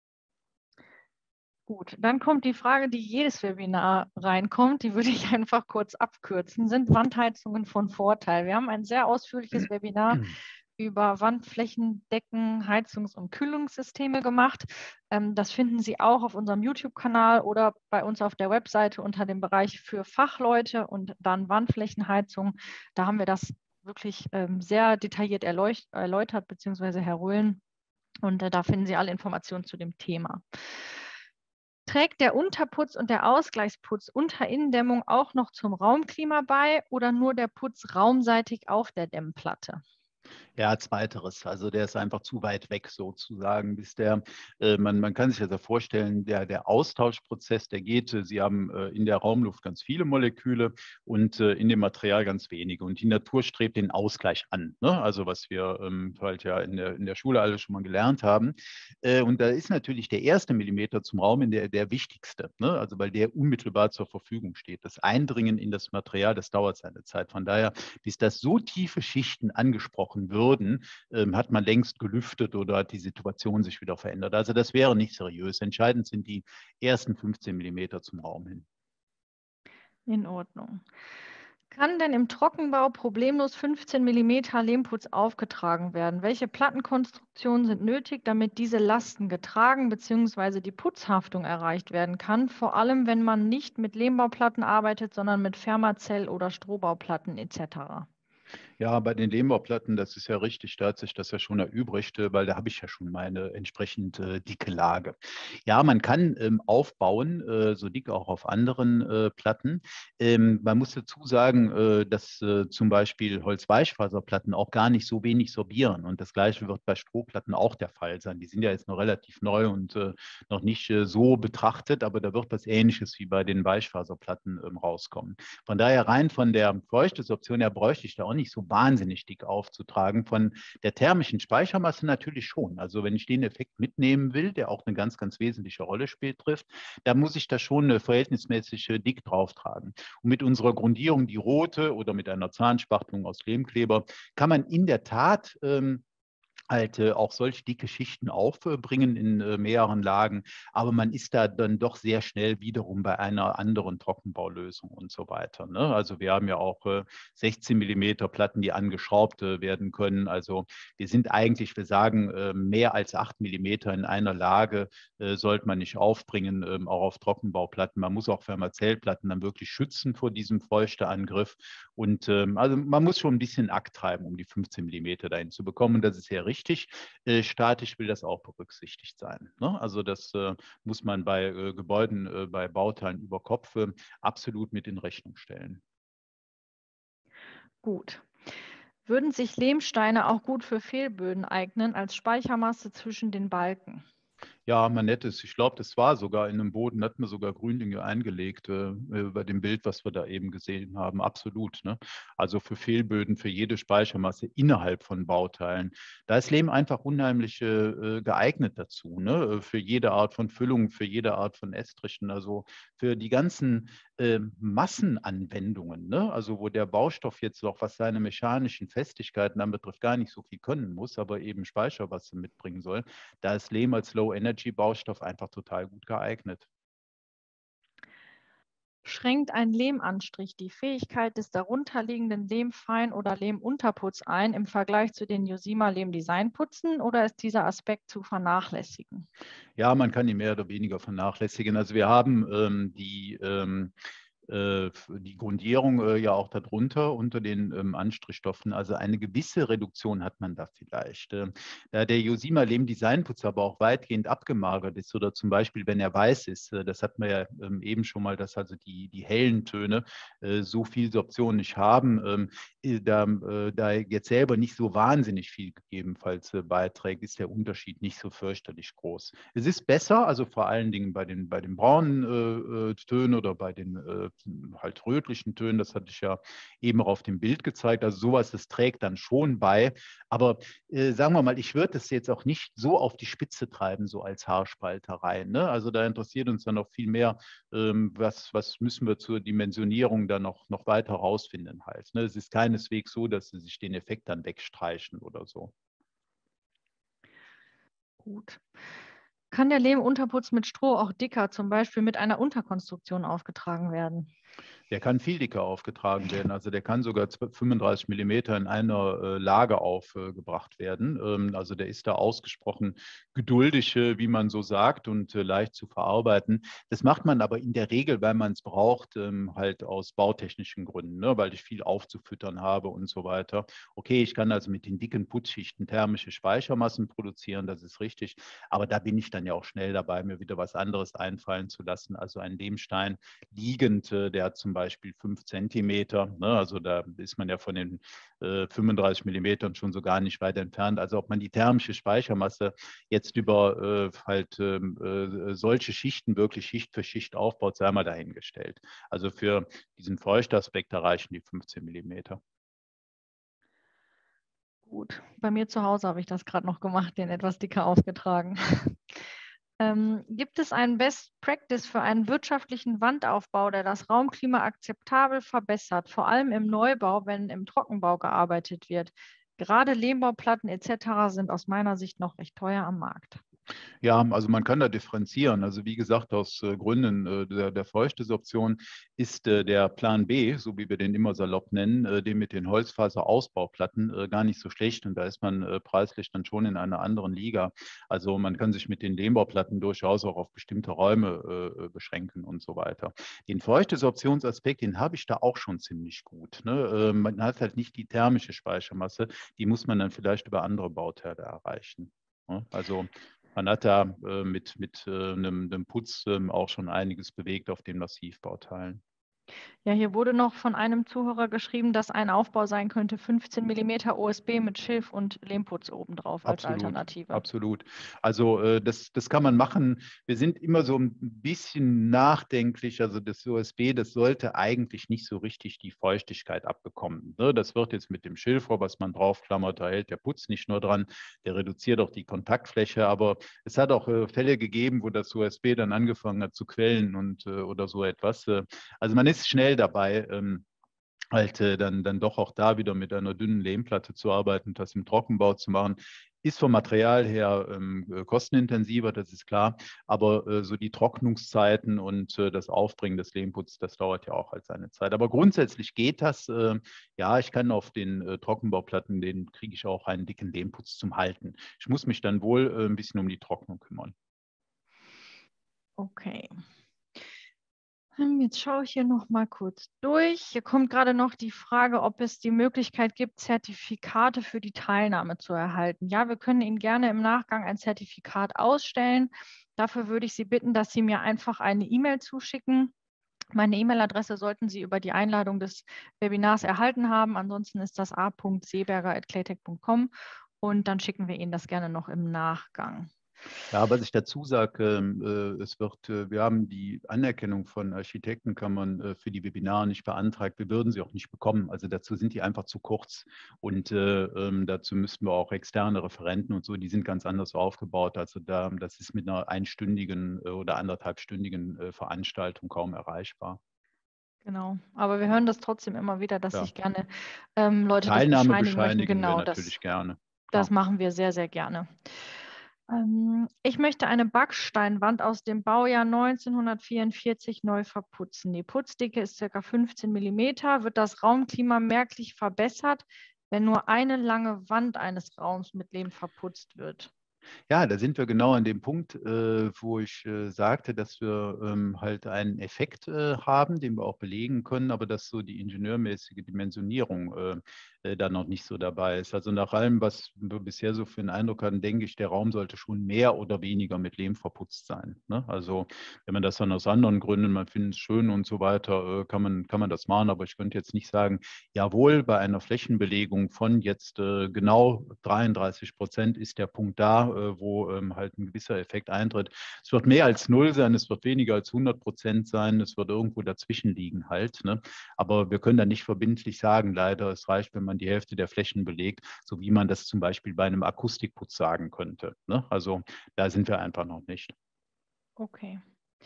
Gut, dann kommt die Frage, die jedes Webinar reinkommt, die würde ich einfach kurz abkürzen. Sind Wandheizungen von Vorteil? Wir haben ein sehr ausführliches Webinar über Wandflächen, Decken, Heizungs- und Kühlungssysteme gemacht. Ähm, das finden Sie auch auf unserem YouTube-Kanal oder bei uns auf der Webseite unter dem Bereich für Fachleute und dann Wandflächenheizung. Da haben wir das wirklich ähm, sehr detailliert erläutert, beziehungsweise Herr Röhlen. Und äh, da finden Sie alle Informationen zu dem Thema. Trägt der Unterputz und der Ausgleichsputz unter Innendämmung auch noch zum Raumklima bei oder nur der Putz raumseitig auf der Dämmplatte?
Ja, zweiteres. Also der ist einfach zu weit weg sozusagen, bis der, äh, man, man kann sich das ja vorstellen, der, der Austauschprozess, der geht, äh, Sie haben äh, in der Raumluft ganz viele Moleküle und äh, in dem Material ganz wenige. Und die Natur strebt den Ausgleich an, ne? Also was wir ähm, halt ja in der, in der Schule alle schon mal gelernt haben. Äh, und da ist natürlich der erste Millimeter zum Raum in der, der wichtigste, ne? Also weil der unmittelbar zur Verfügung steht. Das Eindringen in das Material, das dauert seine Zeit. Von daher, bis das so tiefe Schichten angesprochen wird, würden, ähm, hat man längst gelüftet oder hat die Situation sich wieder verändert. Also das wäre nicht seriös. Entscheidend sind die ersten fünfzehn Millimeter zum Raum hin.
In Ordnung. Kann denn im Trockenbau problemlos fünfzehn Millimeter Lehmputz aufgetragen werden? Welche Plattenkonstruktionen sind nötig, damit diese Lasten getragen bzw. die Putzhaftung erreicht werden kann? Vor allem, wenn man nicht mit Lehmbauplatten arbeitet, sondern mit Fermazell- oder Strohbauplatten et cetera.
Ja, bei den Lehmbauplatten, das ist ja richtig, da hat sich das ja schon erübrigt, äh, weil da habe ich ja schon meine entsprechend äh, dicke Lage. Ja, man kann ähm, aufbauen, äh, so dick auch auf anderen äh, Platten. Ähm, man muss dazu sagen, äh, dass äh, zum Beispiel Holzweichfaserplatten auch gar nicht so wenig sorbieren. Und das Gleiche wird bei Strohplatten auch der Fall sein. Die sind ja jetzt noch relativ neu und äh, noch nicht äh, so betrachtet, aber da wird was Ähnliches wie bei den Weichfaserplatten ähm, rauskommen. Von daher rein von der Feuchtesorption her bräuchte ich da auch nicht so wahnsinnig dick aufzutragen. Von der thermischen Speichermasse natürlich schon. Also wenn ich den Effekt mitnehmen will, der auch eine ganz, ganz wesentliche Rolle spielt, trifft, da muss ich da schon eine verhältnismäßig dick drauf tragen. Und mit unserer Grundierung, die rote oder mit einer Zahnspachtelung aus Lehmkleber, kann man in der Tat ähm, halt äh, auch solch dicke Schichten aufbringen in äh, mehreren Lagen. Aber man ist da dann doch sehr schnell wiederum bei einer anderen Trockenbaulösung und so weiter. Ne? Also wir haben ja auch äh, sechzehn Millimeter Platten, die angeschraubt äh, werden können. Also wir sind eigentlich, wir sagen, äh, mehr als acht Millimeter in einer Lage äh, sollte man nicht aufbringen, äh, auch auf Trockenbauplatten. Man muss auch Fermazellplatten dann wirklich schützen vor diesem Feuchteangriff. Und ähm, also man muss schon ein bisschen Akt treiben, um die fünfzehn Millimeter dahin zu bekommen. Und das ist sehr richtig. Äh, statisch will das auch berücksichtigt sein. Ne? Also das äh, muss man bei äh, Gebäuden, äh, bei Bauteilen über Kopf äh, absolut mit in Rechnung stellen.
Gut. Würden sich Lehmsteine auch gut für Fehlböden eignen als Speichermasse zwischen den Balken?
Ja, man nettes. Ich glaube, das war sogar in einem Boden, hat man sogar Grünlinge eingelegt, äh, bei dem Bild, was wir da eben gesehen haben. Absolut. Ne? Also für Fehlböden, für jede Speichermasse innerhalb von Bauteilen. Da ist Lehm einfach unheimlich äh, geeignet dazu. Ne? Für jede Art von Füllung, für jede Art von Estrichen. Also für die ganzen äh, Massenanwendungen. Ne? Also wo der Baustoff jetzt auch, was seine mechanischen Festigkeiten anbetrifft, gar nicht so viel können muss, aber eben Speichermasse mitbringen soll. Da ist Lehm als Low-Energy-Baustoff einfach total gut geeignet.
Schränkt ein Lehmanstrich die Fähigkeit des darunterliegenden Lehmfein- oder Lehmunterputz ein im Vergleich zu den Josima Lehm-Designputzen oder ist dieser Aspekt zu vernachlässigen?
Ja, man kann ihn mehr oder weniger vernachlässigen. Also wir haben ähm, die ähm, äh, die Grundierung äh, ja auch darunter unter den ähm, Anstrichstoffen. Also eine gewisse Reduktion hat man da vielleicht. Äh, da der Josima Lehm Designputz aber auch weitgehend abgemagert ist oder zum Beispiel, wenn er weiß ist, äh, das hatten wir ja ähm, eben schon mal, dass also die, die hellen Töne äh, so viel Sorption nicht haben, ähm, äh, da, äh, da jetzt selber nicht so wahnsinnig viel gegebenenfalls äh, beiträgt, ist der Unterschied nicht so fürchterlich groß. Es ist besser, also vor allen Dingen bei den, bei den braunen äh, Tönen oder bei den äh, halt rötlichen Tönen, das hatte ich ja eben auch auf dem Bild gezeigt. Also sowas, das trägt dann schon bei. Aber äh, sagen wir mal, ich würde das jetzt auch nicht so auf die Spitze treiben, so als Haarspalterei. Ne? Also da interessiert uns dann noch viel mehr, ähm, was, was müssen wir zur Dimensionierung dann noch, noch weiter rausfinden halt. Ne? Es ist keineswegs so, dass sie sich den Effekt dann wegstreichen oder so.
Gut. Kann der Lehmunterputz mit Stroh auch dicker, zum Beispiel mit einer Unterkonstruktion aufgetragen werden?
Der kann viel dicker aufgetragen werden. Also der kann sogar fünfunddreißig Millimeter in einer äh, Lage aufgebracht äh, werden. Ähm, also der ist da ausgesprochen geduldig, äh, wie man so sagt, und äh, leicht zu verarbeiten. Das macht man aber in der Regel, weil man es braucht, ähm, halt aus bautechnischen Gründen, ne? Weil ich viel aufzufüttern habe und so weiter. Okay, ich kann also mit den dicken Putzschichten thermische Speichermassen produzieren, das ist richtig. Aber da bin ich dann ja auch schnell dabei, mir wieder was anderes einfallen zu lassen. Also ein Lehmstein liegend, äh, der hat zum Beispiel fünf Zentimeter. Ne? Also da ist man ja von den äh, fünfunddreißig Millimetern schon so gar nicht weit entfernt. Also ob man die thermische Speichermasse jetzt über äh, halt ähm, äh, solche Schichten wirklich Schicht für Schicht aufbaut, sei mal dahingestellt. Also für diesen Feuchtaspekt, da reichen die fünfzehn Millimeter.
Gut, bei mir zu Hause habe ich das gerade noch gemacht, den etwas dicker aufgetragen. Ähm, gibt es einen Best Practice für einen wirtschaftlichen Wandaufbau, der das Raumklima akzeptabel verbessert, vor allem im Neubau, wenn im Trockenbau gearbeitet wird? Gerade Lehmbauplatten et cetera sind aus meiner Sicht noch recht teuer am Markt.
Ja, also man kann da differenzieren. Also wie gesagt, aus äh, Gründen äh, der, der Feuchtdesorption ist äh, der Plan B, so wie wir den immer salopp nennen, äh, den mit den Holzfaserausbauplatten äh, gar nicht so schlecht. Und da ist man äh, preislich dann schon in einer anderen Liga. Also man kann sich mit den Lehmbauplatten durchaus auch auf bestimmte Räume äh, beschränken und so weiter. Den Feuchtdesorptionsaspekt, den habe ich da auch schon ziemlich gut. Ne? Äh, man hat halt nicht die thermische Speichermasse, die muss man dann vielleicht über andere Bauteile erreichen. Ne? Also man hat da äh, mit, mit äh, einem, einem Putz ähm, auch schon einiges bewegt auf den Massivbauteilen.
Ja, hier wurde noch von einem Zuhörer geschrieben, dass ein Aufbau sein könnte, fünfzehn Millimeter O S B mit Schilf und Lehmputz obendrauf als
Absolut,
Alternative.
absolut. Also äh, das, das kann man machen. Wir sind immer so ein bisschen nachdenklich. Also das O S B, das sollte eigentlich nicht so richtig die Feuchtigkeit abbekommen. Ne? Das wird jetzt mit dem Schilfrohr, was man draufklammert, da hält der Putz nicht nur dran, der reduziert auch die Kontaktfläche. Aber es hat auch äh, Fälle gegeben, wo das O S B dann angefangen hat zu quellen und äh, oder so etwas. Äh, also man ist schnell dabei. Ähm, halt äh, dann, dann doch auch da wieder mit einer dünnen Lehmplatte zu arbeiten und das im Trockenbau zu machen, ist vom Material her ähm, äh, kostenintensiver, das ist klar, aber äh, so die Trocknungszeiten und äh, das Aufbringen des Lehmputzes, das dauert ja auch halt seine Zeit. Aber grundsätzlich geht das. Äh, ja, ich kann auf den äh, Trockenbauplatten, den kriege ich auch einen dicken Lehmputz zum Halten. Ich muss mich dann wohl äh, ein bisschen um die Trocknung kümmern.
Okay. Jetzt schaue ich hier noch mal kurz durch. Hier kommt gerade noch die Frage, ob es die Möglichkeit gibt, Zertifikate für die Teilnahme zu erhalten. Ja, wir können Ihnen gerne im Nachgang ein Zertifikat ausstellen. Dafür würde ich Sie bitten, dass Sie mir einfach eine E-Mail zuschicken. Meine E-Mail-Adresse sollten Sie über die Einladung des Webinars erhalten haben. Ansonsten ist das a punkt seeberger at claytech punkt com und dann schicken wir Ihnen das gerne noch im Nachgang.
Ja, was ich dazu sage, äh, es wird, äh, wir haben die Anerkennung von Architektenkammern äh, für die Webinare nicht beantragt. Wir würden sie auch nicht bekommen. Also dazu sind die einfach zu kurz. Und äh, ähm, dazu müssten wir auch externe Referenten und so, die sind ganz anders aufgebaut. Also da, das ist mit einer einstündigen äh, oder anderthalbstündigen äh, Veranstaltung kaum erreichbar.
Genau, aber wir hören das trotzdem immer wieder, dass
Ja.
sich gerne ähm, Leute das
Teilnahme
bescheinigen möchten.
bescheinigen wir
Genau, das,
natürlich gerne.
das
Klar.
machen wir sehr, sehr gerne. Ähm, ich möchte eine Backsteinwand aus dem Baujahr neunzehnhundertvierundvierzig neu verputzen. Die Putzdicke ist ca. fünfzehn Millimeter. Wird das Raumklima merklich verbessert, wenn nur eine lange Wand eines Raums mit Lehm verputzt wird?
Ja, da sind wir genau an dem Punkt, äh, wo ich äh, sagte, dass wir ähm, halt einen Effekt äh, haben, den wir auch belegen können, aber dass so die ingenieurmäßige Dimensionierung äh, äh, da noch nicht so dabei ist. Also nach allem, was wir bisher so für einen Eindruck hatten, denke ich, der Raum sollte schon mehr oder weniger mit Lehm verputzt sein. Ne? Also wenn man das dann aus anderen Gründen, man findet es schön und so weiter, äh, kann man, kann man das machen, aber ich könnte jetzt nicht sagen, jawohl, bei einer Flächenbelegung von jetzt äh, genau dreiunddreißig Prozent ist der Punkt da, äh, wo ähm, halt ein gewisser Effekt eintritt. Es wird mehr als null sein, es wird weniger als hundert Prozent sein, es wird irgendwo dazwischen liegen halt. Ne? Aber wir können da nicht verbindlich sagen, leider, es reicht, wenn man die Hälfte der Flächen belegt, so wie man das zum Beispiel bei einem Akustikputz sagen könnte. Ne? Also da sind wir einfach noch nicht.
Okay.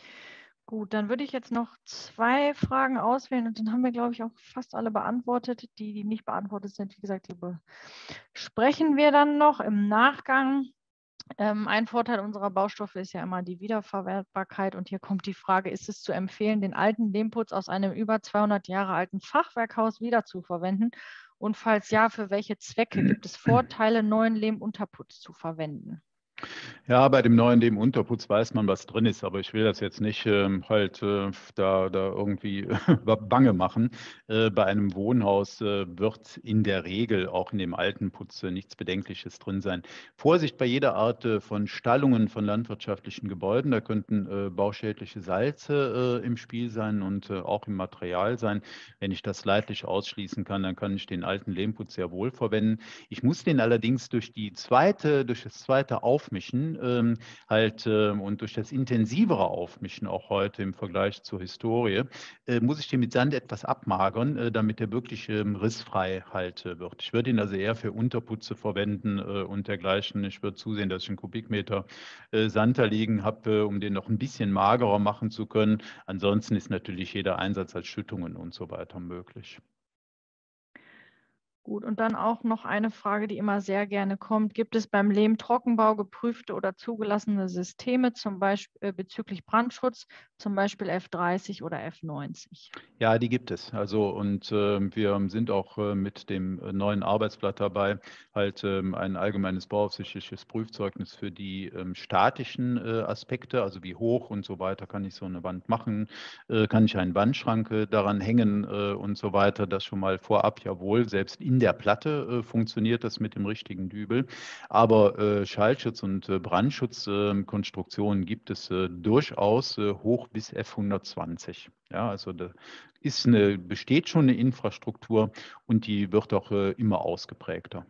Gut, dann würde ich jetzt noch zwei Fragen auswählen und dann haben wir, glaube ich, auch fast alle beantwortet. Die, die nicht beantwortet sind, wie gesagt, die besprechen wir dann noch im Nachgang. Ähm, ein Vorteil unserer Baustoffe ist ja immer die Wiederverwertbarkeit. Und hier kommt die Frage, ist es zu empfehlen, den alten Lehmputz aus einem über zweihundert Jahre alten Fachwerkhaus wiederzuverwenden? Und falls ja, für welche Zwecke gibt es Vorteile, neuen Lehmunterputz zu verwenden?
Ja, bei dem neuen Lehmunterputz weiß man, was drin ist, aber ich will das jetzt nicht ähm, halt äh, da, da irgendwie bange machen. Äh, bei einem Wohnhaus äh, wird in der Regel auch in dem alten Putz äh, nichts Bedenkliches drin sein. Vorsicht bei jeder Art äh, von Stallungen von landwirtschaftlichen Gebäuden. Da könnten äh, bauschädliche Salze äh, im Spiel sein und äh, auch im Material sein. Wenn ich das leidlich ausschließen kann, dann kann ich den alten Lehmputz sehr wohl verwenden. Ich muss den allerdings durch die zweite, durch das zweite Aufmischen ähm, halt äh, und durch das intensivere Aufmischen auch heute im Vergleich zur Historie, äh, muss ich den mit Sand etwas abmagern, äh, damit er wirklich ähm, rissfrei halt äh, wird. Ich würde ihn also eher für Unterputze verwenden äh, und dergleichen. Ich würde zusehen, dass ich einen Kubikmeter äh, Sand da liegen habe, äh, um den noch ein bisschen magerer machen zu können. Ansonsten ist natürlich jeder Einsatz als Schüttungen und so weiter möglich.
Gut, und dann auch noch eine Frage, die immer sehr gerne kommt. Gibt es beim Lehmtrockenbau geprüfte oder zugelassene Systeme, zum Beispiel äh, bezüglich Brandschutz, zum Beispiel F dreißig oder F neunzig?
Ja, die gibt es. Also und äh, wir sind auch äh, mit dem äh, neuen Arbeitsblatt dabei, halt ähm, ein allgemeines bauaufsichtliches Prüfzeugnis für die ähm, statischen äh, Aspekte, also wie hoch und so weiter kann ich so eine Wand machen, äh, kann ich einen Wandschrank äh, daran hängen äh, und so weiter. Das schon mal vorab, jawohl, selbst in der Platte äh, funktioniert das mit dem richtigen Dübel. Aber äh, Schallschutz und äh, Brandschutzkonstruktionen äh, gibt es äh, durchaus äh, hoch bis F hundertzwanzig. Ja, also da ist eine, besteht schon eine Infrastruktur und die wird auch äh, immer ausgeprägter.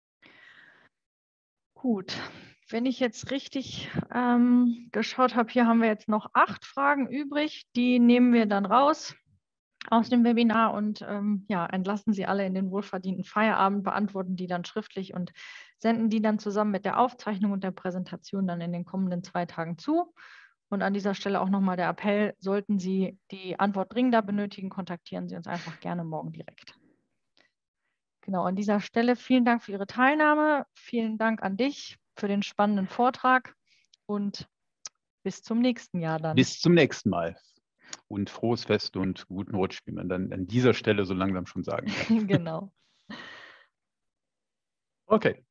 Gut, wenn ich jetzt richtig ähm, geschaut habe, hier haben wir jetzt noch acht Fragen übrig. Die nehmen wir dann raus aus dem Webinar und ähm, ja, entlassen Sie alle in den wohlverdienten Feierabend, beantworten die dann schriftlich und senden die dann zusammen mit der Aufzeichnung und der Präsentation dann in den kommenden zwei Tagen zu. Und an dieser Stelle auch nochmal der Appell, sollten Sie die Antwort dringender benötigen, kontaktieren Sie uns einfach gerne morgen direkt. Genau, an dieser Stelle vielen Dank für Ihre Teilnahme. Vielen Dank an dich für den spannenden Vortrag und bis zum nächsten Jahr dann.
Bis zum nächsten Mal und frohes Fest und guten Rutsch, wie man dann an dieser Stelle so langsam schon sagen kann.
Genau.
Okay.